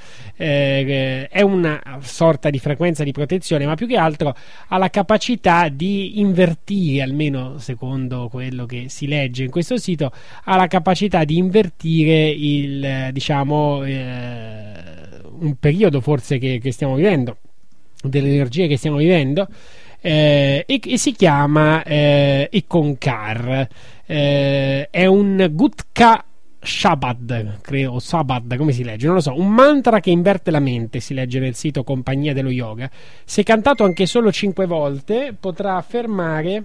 eh, è una sorta di frequenza di protezione, ma più che altro ha la capacità di invertire, almeno secondo quello che si legge in questo sito, ha la capacità di invertire il diciamo eh, un periodo forse che, che stiamo vivendo, delle energie che stiamo vivendo, eh, e, e si chiama eh, Ikonkar, eh, è un Gutka Shabad, credo, Sabad, come si legge, non lo so, un mantra che inverte la mente, si legge nel sito Compagnia dello Yoga. Se cantato anche solo cinque volte potrà fermare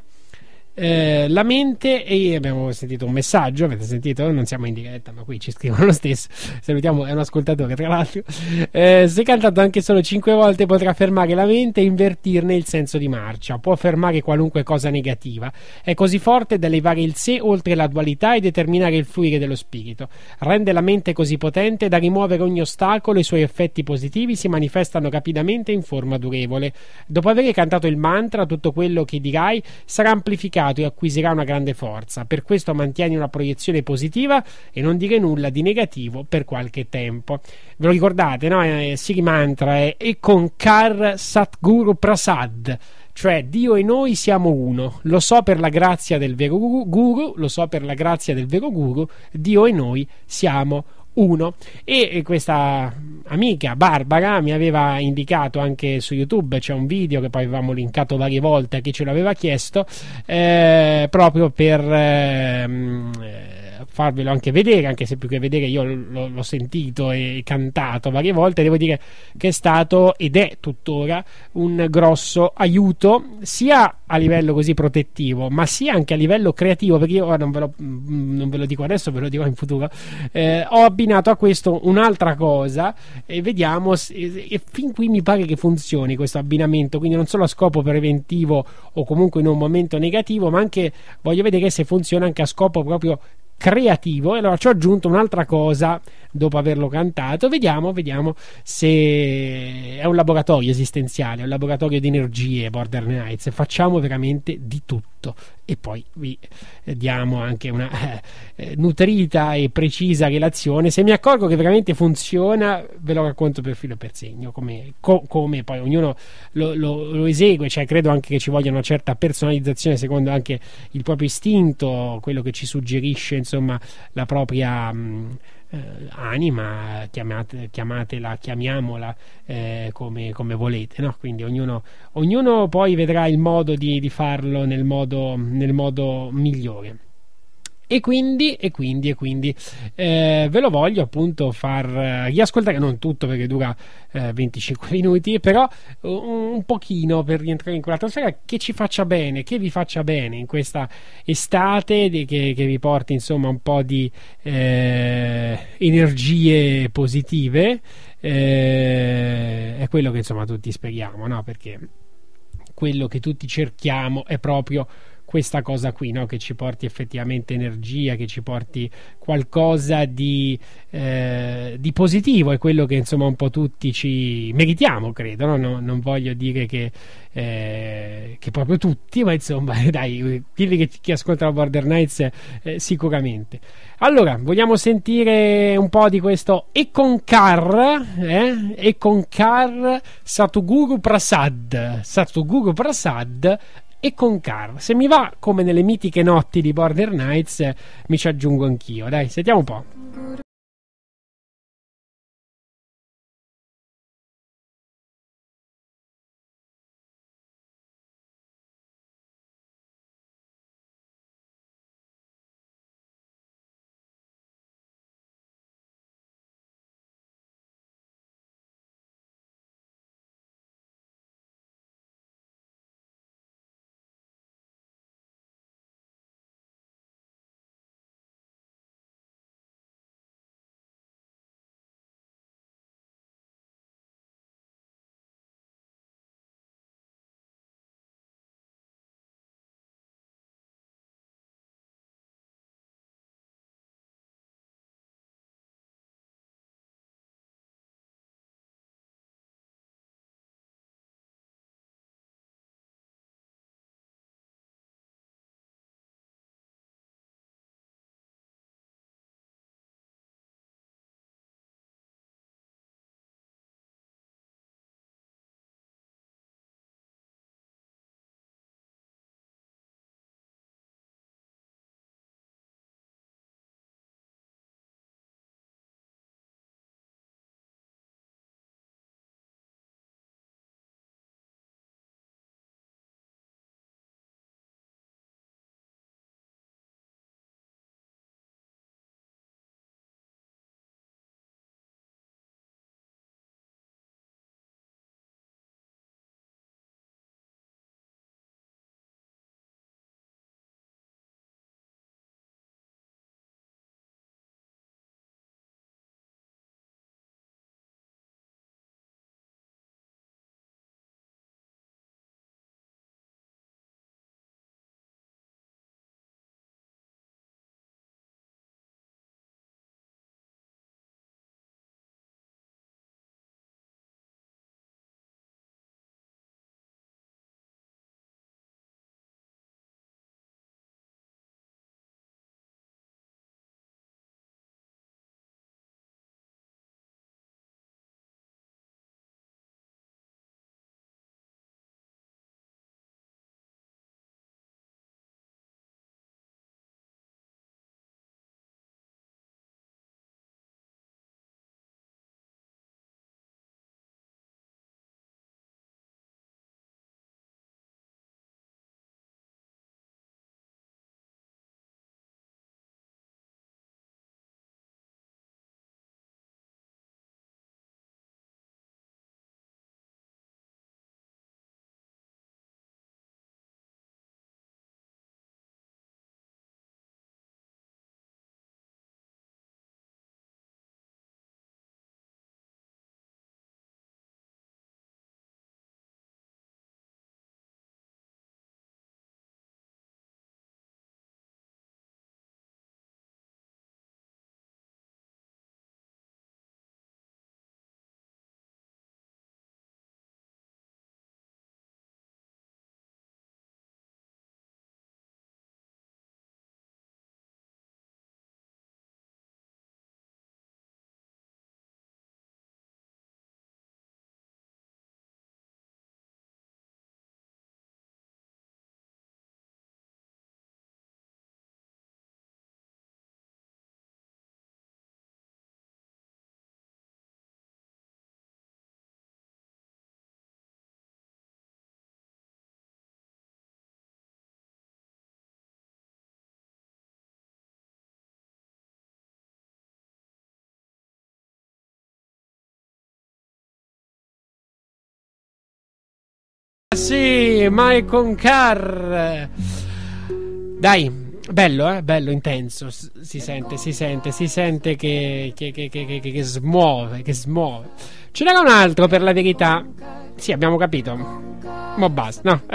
Eh, la mente, e abbiamo sentito un messaggio, avete sentito? Non siamo in diretta, ma qui ci scrivono lo stesso, salutiamo, è un ascoltatore tra l'altro. Eh, se cantato anche solo cinque volte potrà fermare la mente e invertirne il senso di marcia, può fermare qualunque cosa negativa, è così forte da elevare il sé oltre la dualità e determinare il fluire dello spirito, rende la mente così potente da rimuovere ogni ostacolo, e i suoi effetti positivi si manifestano rapidamente in forma durevole. Dopo aver cantato il mantra, tutto quello che dirai sarà amplificato e acquisirà una grande forza. Per questo mantieni una proiezione positiva e non dire nulla di negativo per qualche tempo. Ve lo ricordate, no? Eh, Siri Mantra è Ikonkar Satguru Prasad, cioè Dio e noi siamo uno. Lo so per la grazia del vero guru, lo so per la grazia del vero guru, Dio e noi siamo uno. E questa amica Barbara mi aveva indicato anche su YouTube, c'è un video che poi avevamo linkato varie volte a chi ce l'aveva chiesto, eh, proprio per eh, farvelo anche vedere, anche se più che vedere io l- l'ho sentito e cantato varie volte. Devo dire che è stato ed è tuttora un grosso aiuto sia a livello così protettivo, ma sia anche a livello creativo, perché io ora non ve lo, non ve lo dico adesso, ve lo dirò in futuro. Eh, ho abbinato a questo un'altra cosa e vediamo se, e fin qui mi pare che funzioni questo abbinamento, quindi non solo a scopo preventivo o comunque in un momento negativo, ma anche voglio vedere se funziona anche a scopo proprio creativo. E allora ci ho aggiunto un'altra cosa dopo averlo cantato. Vediamo, vediamo se è un laboratorio esistenziale, è un laboratorio di energie Border Nights. Facciamo veramente di tutto e poi vi diamo anche una eh, nutrita e precisa relazione. Se mi accorgo che veramente funziona ve lo racconto per filo e per segno, come, co- come poi ognuno lo, lo, lo esegue. Cioè credo anche che ci voglia una certa personalizzazione secondo anche il proprio istinto, quello che ci suggerisce insomma la propria mh, eh, anima, chiamate, chiamatela, chiamiamola eh, come, come volete, no? Quindi ognuno, ognuno poi vedrà il modo di, di farlo nel modo, nel modo migliore. E quindi, e quindi, e quindi eh, ve lo voglio appunto far eh, riascoltare, non tutto perché dura eh, venticinque minuti, però un, un pochino per rientrare in quell'atmosfera che ci faccia bene, che vi faccia bene in questa estate, di, che, che vi porti insomma un po' di eh, energie positive. Eh, è quello che insomma tutti speriamo, no? Perché quello che tutti cerchiamo è proprio questa cosa qui, no? Che ci porti effettivamente energia, che ci porti qualcosa di, eh, di positivo, è quello che insomma un po' tutti ci meritiamo, credo, no? No, non voglio dire che, eh, che proprio tutti, ma insomma dai, quelli che, che ascoltano Border Nights eh, sicuramente. Allora, vogliamo sentire un po' di questo Ekonkar, eh? Ekonkar Satguru Prasad, Satguru Prasad e Ekonkar. Se mi va come nelle mitiche notti di Border Nights, mi ci aggiungo anch'io. Dai, sentiamo un po'. sì, Michael Carr. Dai, bello, eh? Bello, intenso. S- si sente, si sente, si sente che, che, che, che, che, che smuove, che smuove. Ce n'era un altro, per la verità. Sì, abbiamo capito. Mo basta, no?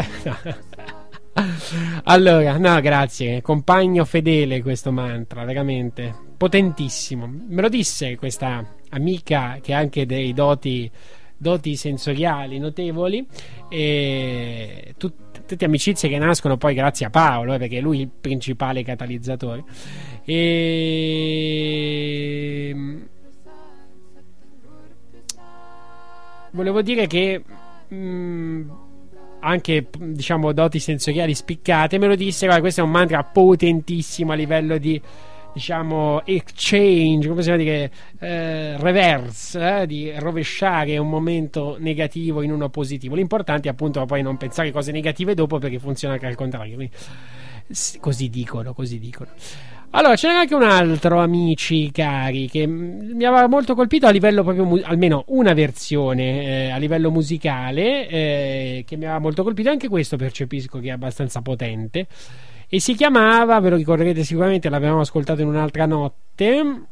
Allora, no, grazie. Compagno fedele questo mantra, veramente potentissimo. Me lo disse questa amica che ha anche dei doti doti sensoriali notevoli, e tut- tutte amicizie che nascono poi grazie a Paolo, eh, perché è lui il principale catalizzatore. E volevo dire che mh, anche, diciamo, doti sensoriali spiccate. Me lo disse, guarda, questo è un mantra potentissimo a livello di, diciamo, exchange, come si può dire, eh, reverse, eh, di rovesciare un momento negativo in uno positivo. L'importante è appunto poi non pensare cose negative dopo, perché funziona anche al contrario. Quindi, così dicono, così dicono. Allora, c'era anche un altro, amici cari, che mi aveva molto colpito a livello proprio, mu- almeno una versione eh, a livello musicale, eh, che mi aveva molto colpito. Anche questo percepisco che è abbastanza potente, e si chiamava, ve lo ricorderete sicuramente, l'avevamo ascoltato in un'altra notte,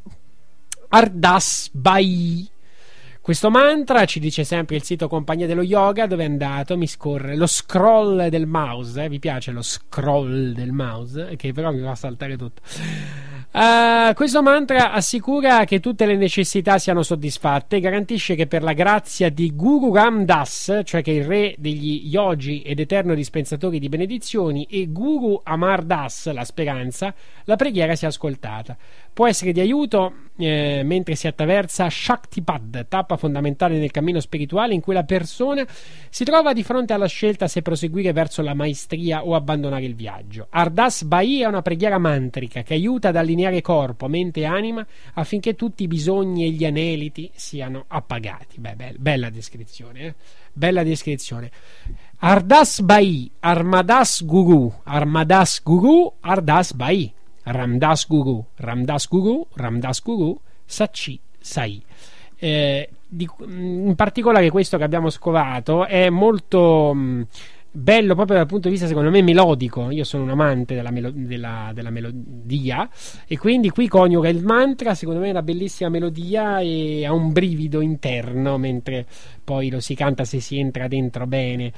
Ardas Bai. Questo mantra, ci dice sempre il sito Compagnia dello Yoga, dove è andato, mi scorre lo scroll del mouse, eh? Vi piace lo scroll del mouse? Che però mi fa saltare tutto. Uh, questo mantra assicura che tutte le necessità siano soddisfatte, garantisce che per la grazia di Guru Ram Das, cioè che è il re degli yogi ed eterno dispensatori di benedizioni, e Guru Amar Das, la speranza, la preghiera sia ascoltata. Può essere di aiuto eh, mentre si attraversa Shaktipad, tappa fondamentale nel cammino spirituale in cui la persona si trova di fronte alla scelta se proseguire verso la maestria o abbandonare il viaggio. Ardas Bai è una preghiera mantrica che aiuta ad allineare corpo, mente e anima affinché tutti i bisogni e gli aneliti siano appagati. Beh, be- bella descrizione, eh? Bella descrizione. Ardas Bai, Armadas Guru, Armadas Guru, Ardas Bai. Ramdas Guru, Ramdas Guru, Ramdas Guru, Sachi Sai. Eh, di, in particolare questo che abbiamo scovato è molto mh, bello proprio dal punto di vista, secondo me, melodico. Io sono un amante della, melo- della, della melodia, e quindi qui coniuga il mantra, secondo me è una bellissima melodia, e ha un brivido interno mentre poi lo si canta, se si entra dentro bene,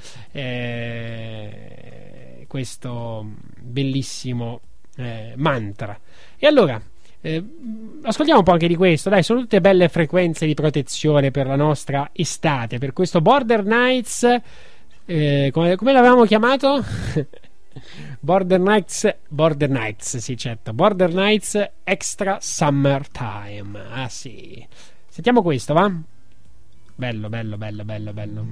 eh, questo bellissimo Eh, mantra. E allora eh, ascoltiamo un po' anche di questo, dai, sono tutte belle frequenze di protezione per la nostra estate, per questo Border Nights, eh, come, come l'avevamo chiamato? Border Nights, Border Nights, sì, certo, Border Nights Extra Summertime. Ah sì, sentiamo questo, va? Bello, bello, bello, bello, bello.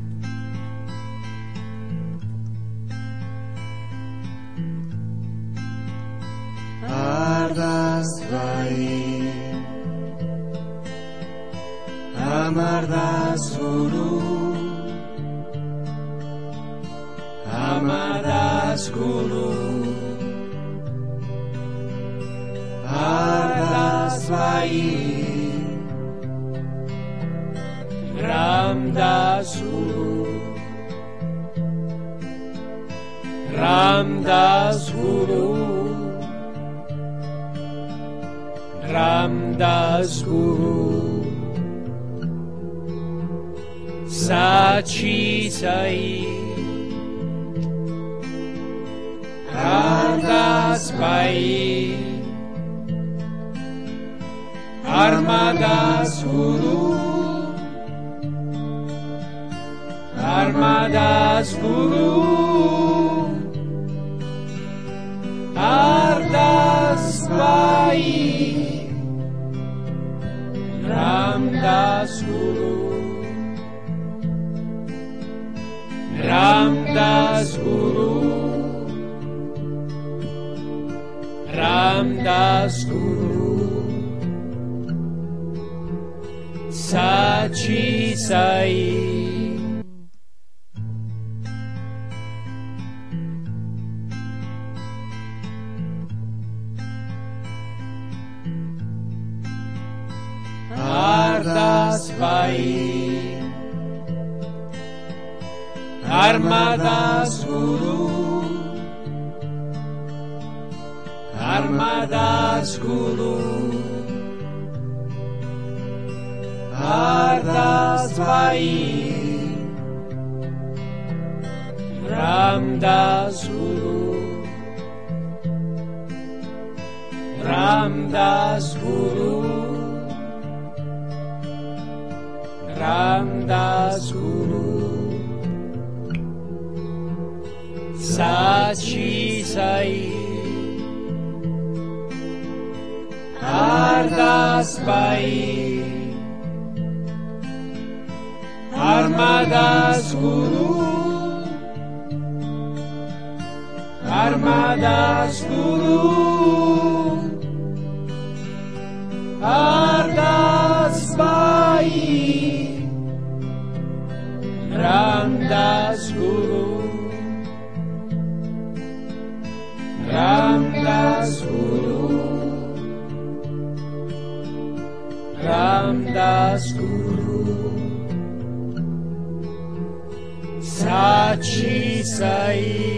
Ardas Bai, Amardas Guru, Amardas Guru, Ardas Bai, Ramdas Guru, Ramdas Guru, Ramdas Guru, Sachi Sai, Ardas Bai, Armadas Guru, Armadas Guru, Ardas Bai, Ramdas Guru, Ramdas Guru, Ramdas Guru, Sachi Sai. Ardas Bai, Armadas Guru, Armadas Guru, Ardas Vai, Ramdas Guru, Ramdas Guru, Ramdas Guru, Sachi Sai, Ardas Vai, Armadas Guru, Armadas Guru, Ardas Vai, Ramdas Guru, Ramdas Guru, Ramdas Guru, Sachi Sai.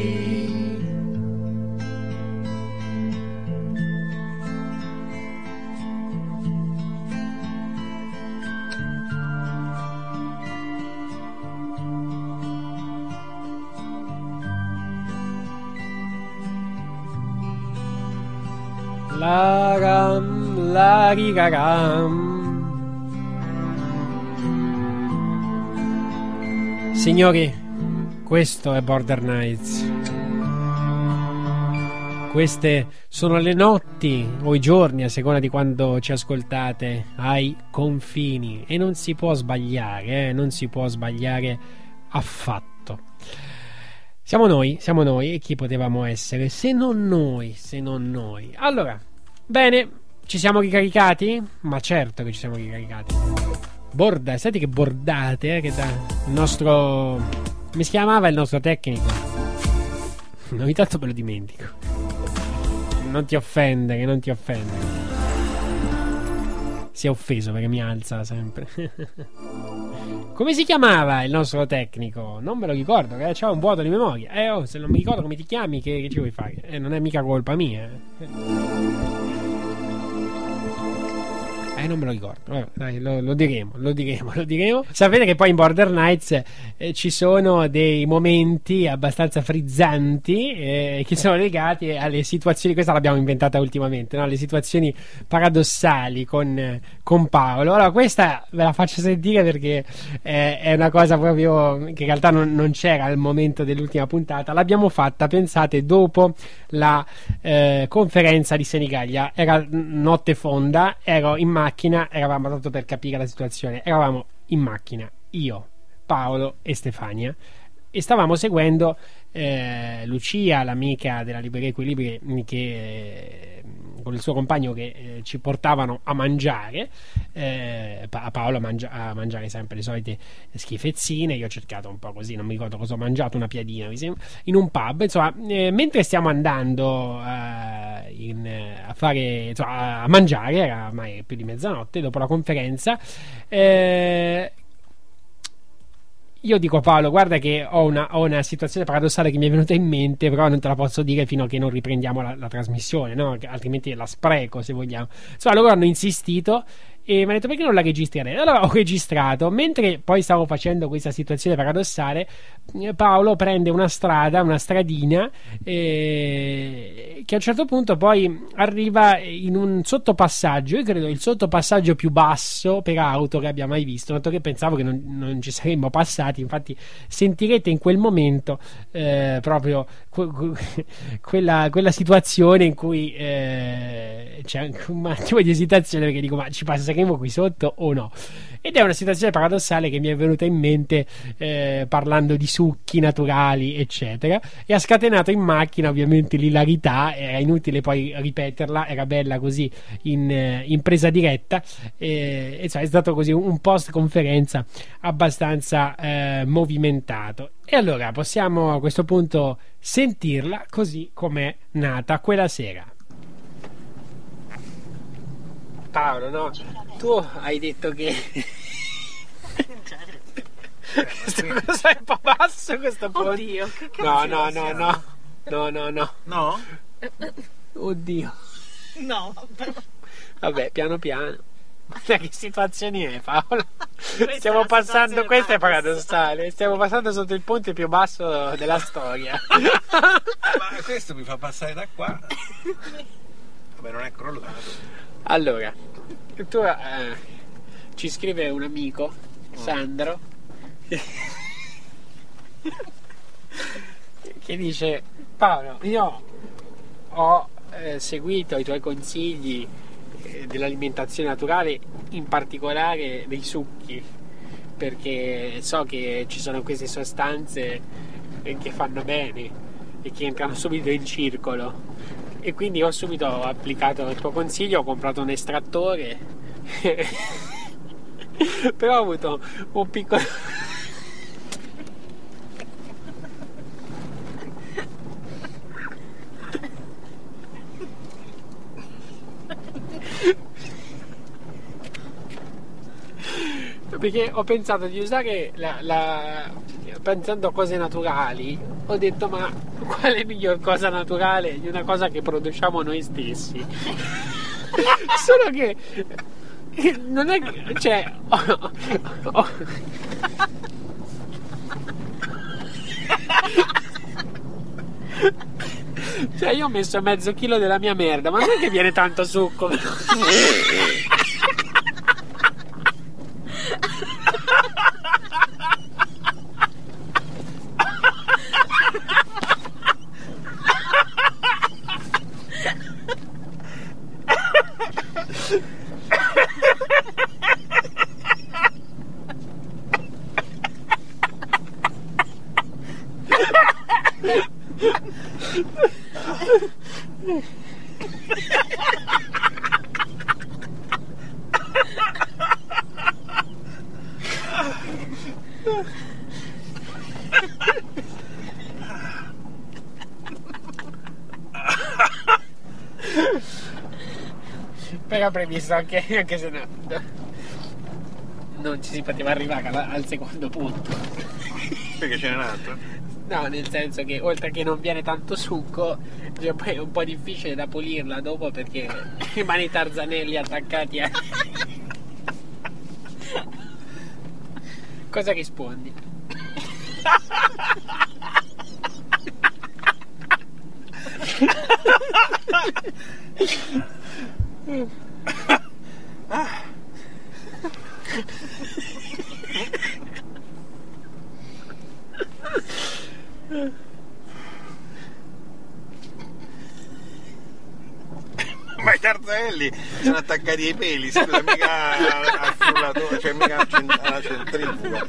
La ram, la rigaram. Signori, questo è Border Nights. Queste sono le notti o i giorni, a seconda di quando ci ascoltate, ai confini. E non si può sbagliare, eh? Non si può sbagliare affatto. Siamo noi, siamo noi, e chi potevamo essere se non noi, se non noi. Allora, bene, ci siamo ricaricati? Ma certo che ci siamo ricaricati. Borda, senti che bordate, eh, che da il nostro... come si chiamava il nostro tecnico? Ogni tanto me lo dimentico. Non ti offendere, non ti offendere. Si è offeso perché mi alza sempre. Come si chiamava il nostro tecnico? Non me lo ricordo, che c'ho un vuoto di memoria. Eh oh, se non mi ricordo come ti chiami, che, che ci vuoi fare? Eh, non è mica colpa mia. Eh. Eh, non me lo ricordo. Vabbè, dai, lo, lo diremo, lo diremo, lo diremo. Sapete che poi in Border Nights eh, ci sono dei momenti abbastanza frizzanti eh, che sono legati alle situazioni, questa l'abbiamo inventata ultimamente, no? Le situazioni paradossali con, con Paolo. Allora, questa ve la faccio sentire perché eh, è una cosa proprio che in realtà non, non c'era al momento dell'ultima puntata. L'abbiamo fatta, pensate, dopo la eh, conferenza di Senigallia. Era notte fonda, ero in macchina, eravamo, tanto per capire la situazione, eravamo in macchina io, Paolo e Stefania, e stavamo seguendo eh, Lucia, l'amica della libreria Equilibri, che eh, con il suo compagno che eh, ci portavano a mangiare, eh, a Paolo a, mangia- a mangiare sempre le solite schifezzine. Io ho cercato un po' così, non mi ricordo cosa ho mangiato, una piadina mi sembra, in un pub. Insomma, eh, mentre stiamo andando eh, in, a fare, insomma, a mangiare, era ormai più di mezzanotte dopo la conferenza, eh, io dico a Paolo: guarda che ho una, ho una situazione paradossale che mi è venuta in mente, però non te la posso dire fino a che non riprendiamo la, la trasmissione, no? Altrimenti la spreco, se vogliamo. Insomma, loro hanno insistito e mi hanno detto: perché non la registri adesso? Allora ho registrato. Mentre poi stavo facendo questa situazione paradossale, Paolo prende una strada, una stradina eh, che a un certo punto poi arriva in un sottopassaggio, io credo il sottopassaggio più basso per auto che abbia mai visto, tanto che pensavo che non, non ci saremmo passati. Infatti sentirete in quel momento eh, proprio que- que- quella, quella situazione in cui eh, c'è anche un attimo di esitazione, perché dico: ma ci passeremo qui sotto o no? Ed è una situazione paradossale che mi è venuta in mente eh, parlando di succhi naturali eccetera, e ha scatenato in macchina ovviamente l'ilarità. Era inutile poi ripeterla, era bella così in, in presa diretta, e, e cioè, è stato così un, un post conferenza abbastanza eh, movimentato. E allora possiamo a questo punto sentirla così com'è nata quella sera. Paolo, no? Tu hai detto che Questo cosa è un po' basso questo ponte? Oddio, che cazzo No, no, no, siamo? no. No, no, no. No? Oddio. No, però Vabbè, piano piano. Guarda che situazione è, Paola? Questa Stiamo è la passando, situazione questo è paradossale. paradossale. Stiamo passando sotto il ponte più basso della storia. Ma questo mi fa passare da qua. Vabbè, non è crollato. Allora, tu eh, ci scrive un amico, Sandro, che dice: Paolo, io ho eh, seguito i tuoi consigli eh, dell'alimentazione naturale, in particolare dei succhi, perché so che ci sono queste sostanze eh, che fanno bene e che entrano subito in circolo, e quindi ho subito applicato il tuo consiglio, ho comprato un estrattore però ho avuto un piccolo perché ho pensato di usare la, la pensando a cose naturali, ho detto: ma quale miglior cosa naturale di una cosa che produciamo noi stessi? Solo che non è che, cioè ho- ho- cioè io ho messo mezzo chilo della mia merda, ma non è che viene tanto succo. Però previsto anche, anche se no, non ci si poteva arrivare al, al secondo punto. Perché ce n'è un altro? No, nel senso che oltre che non viene tanto succo, cioè, poi è un po' difficile da pulirla dopo, perché rimane i tarzanelli attaccati a... Cosa rispondi? Ma i tarzanelli sono attaccati ai peli, scusa, mica al, al frullatore, cioè mica al cent- alla centrifuga.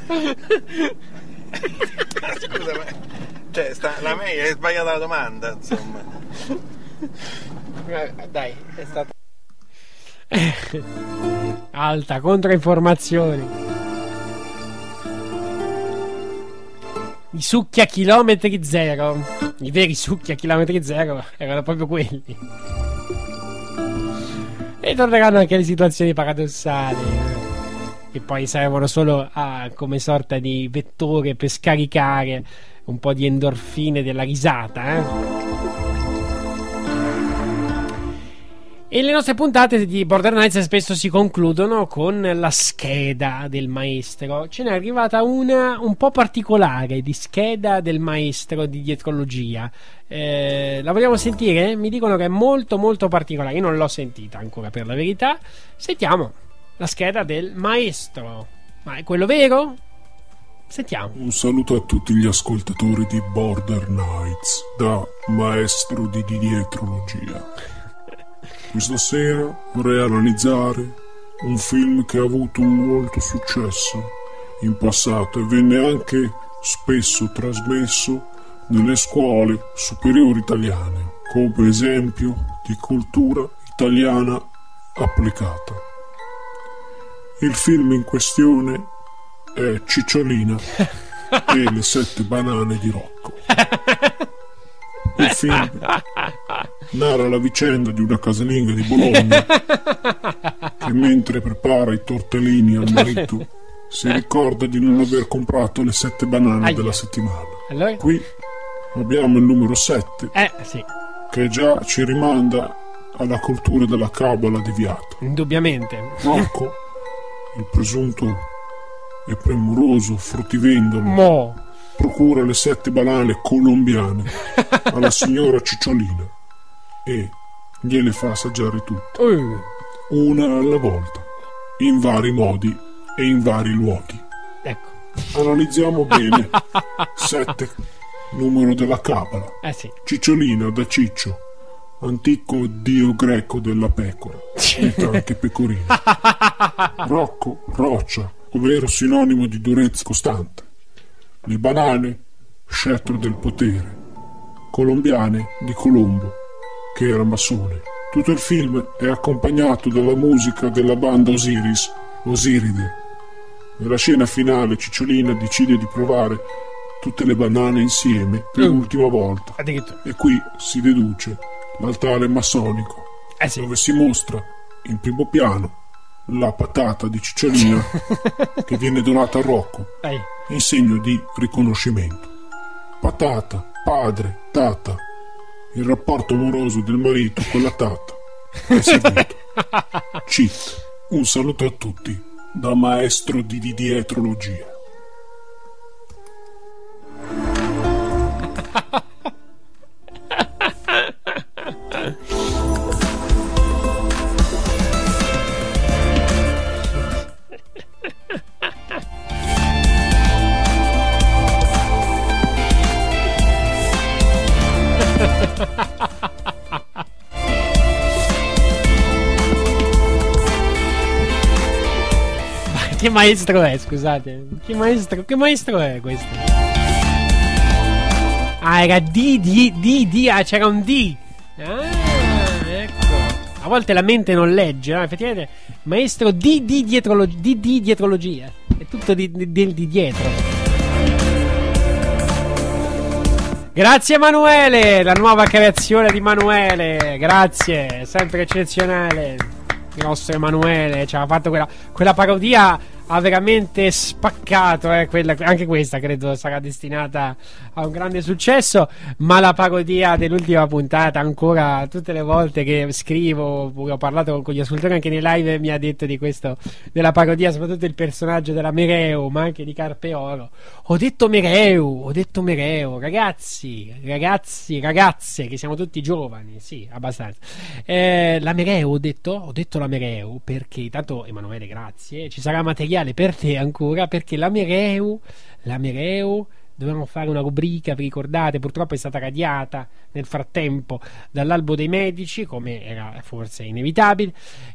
Scusa, ma cioè sta, la mail è sbagliata la domanda, insomma. Eh, Dai, è stata alta controinformazioni. I succhi a chilometri zero, i veri succhi a chilometri zero erano proprio quelli. E torneranno anche le situazioni paradossali, eh, che poi servono solo a, come sorta di vettore per scaricare un po' di endorfine della risata, eh. E le nostre puntate di Border Nights spesso si concludono con la scheda del maestro. Ce n'è arrivata una un po' particolare di scheda del maestro di dietrologia. Eh, la vogliamo sentire? Mi dicono che è molto molto particolare. Io non l'ho sentita ancora, per la verità. Sentiamo la scheda del maestro. Ma è quello vero? Sentiamo. Un saluto a tutti gli ascoltatori di Border Nights da maestro di dietrologia. Questa sera vorrei analizzare un film che ha avuto un molto successo in passato e venne anche spesso trasmesso nelle scuole superiori italiane come esempio di cultura italiana applicata. Il film in questione è Cicciolina e le sette banane di Rocco. Il film narra la vicenda di una casalinga di Bologna che mentre prepara i tortellini al marito si ricorda di non aver comprato le sette banane Aia. della settimana. Allora? Qui abbiamo il numero sette, Eh, sì, che già ci rimanda alla cultura della cabala deviata. indubbiamente. Rocco, il presunto e premuroso fruttivendolo, Mo. procura le sette banane colombiane alla signora Cicciolina e gliele fa assaggiare tutte, Uh, una alla volta, in vari modi e in vari luoghi. ecco. Analizziamo bene. sette, numero della cabala. Eh sì. Cicciolina da Ciccio, antico dio greco della pecora, detta anche pecorina. Rocco, roccia, ovvero sinonimo di durezza costante. Le banane, scettro del potere. Colombiane di Colombo, che era massone. Tutto il film è accompagnato dalla musica della banda Osiris, Osiride. Nella scena finale Cicciolina decide di provare tutte le banane insieme per Mm. l'ultima volta. Addirittura. E qui si deduce l'altare massonico, Eh sì. dove si mostra in primo piano la patata di Cicciolina che viene donata a Rocco Dai. in segno di riconoscimento. Patata, padre, tata, il rapporto amoroso del marito con la tata è seguito. Cheat. Un saluto a tutti da maestro di dietrologia. Che maestro è, scusate? Che maestro, che maestro è questo? Ah, era D, D, D, D, ah, c'era un D. Ah, ecco. A volte la mente non legge, no? Effettivamente, maestro D, D, dietrologia, D, D, dietrologia. È tutto di, di, di, di dietro. Grazie Emanuele, la nuova creazione di Emanuele. Grazie, sempre eccezionale. Il nostro Emanuele ci ha fatto quella, quella parodia, ha veramente spaccato, eh, quella, anche questa credo sarà destinata a un grande successo, ma la parodia dell'ultima puntata, ancora tutte le volte che scrivo, ho parlato con gli ascoltatori anche nei live, mi ha detto di questo, della parodia, soprattutto il personaggio della Mereu, ma anche di Carpe Oro. Ho detto Mereu, ho detto Mereu, ragazzi, ragazzi, ragazze, che siamo tutti giovani, sì, abbastanza. Eh, la Mereu, ho detto, ho detto la Mereu perché, tanto Emanuele, grazie, ci sarà materiale per te ancora, perché la Mereu, la Mereu, dovevamo fare una rubrica, vi ricordate, purtroppo è stata radiata nel frattempo dall'albo dei medici, come era forse inevitabile,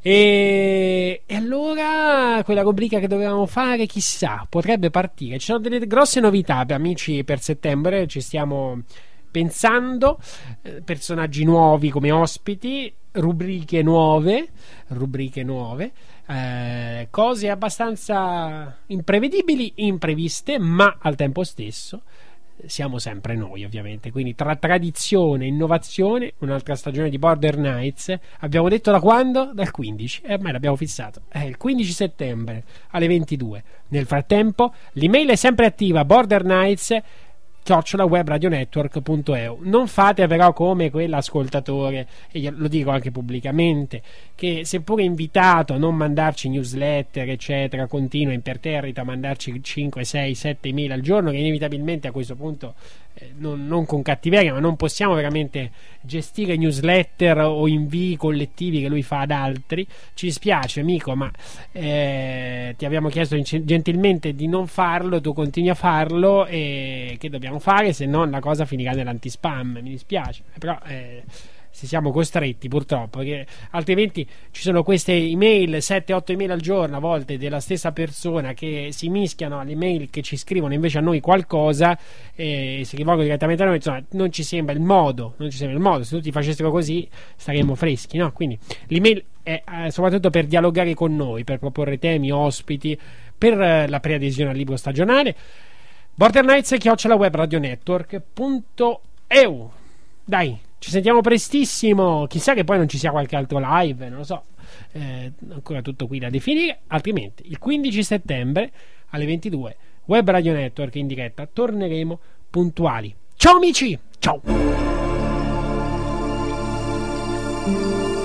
e, e allora quella rubrica che dovevamo fare, chissà, potrebbe partire. Ci sono delle grosse novità, amici, per settembre, ci stiamo pensando, eh, personaggi nuovi come ospiti, rubriche nuove, rubriche nuove, eh, cose abbastanza imprevedibili, impreviste, ma al tempo stesso siamo sempre noi, ovviamente. Quindi tra tradizione e innovazione, un'altra stagione di Border Nights. Abbiamo detto da quando? Dal quindici, e ormai l'abbiamo fissato, è il quindici settembre alle ventidue. Nel frattempo l'email è sempre attiva, Border Nights chiocciola webradionetwork punto e u. Non fate però come quell'ascoltatore, e lo dico anche pubblicamente, che seppure invitato a non mandarci newsletter eccetera, continua imperterrito a mandarci cinque, sei, sette email al giorno, che inevitabilmente a questo punto eh, non, non con cattiveria, ma non possiamo veramente gestire newsletter o invii collettivi che lui fa ad altri. Ci dispiace amico, ma eh, ti abbiamo chiesto gentilmente di non farlo, tu continui a farlo, e che dobbiamo fare, se no la cosa finirà nell'antispam. Mi dispiace, però eh, se siamo costretti purtroppo, perché altrimenti ci sono queste email, sette otto email al giorno a volte della stessa persona, che si mischiano alle email che ci scrivono invece a noi qualcosa e si rivolgono direttamente a noi. Insomma, non ci sembra il modo, non ci sembra il modo. Se tutti facessero così staremmo freschi, no? Quindi l'email è eh, soprattutto per dialogare con noi, per proporre temi, ospiti, per eh, la preadesione al libro stagionale. Border Nights chiocciola webradionetwork punto e u. Dai, ci sentiamo prestissimo. Chissà che poi non ci sia qualche altro live, non lo so. eh, ancora tutto qui da definire. Altrimenti il quindici settembre alle ventidue Web Radio Network in diretta, torneremo puntuali. Ciao amici, ciao.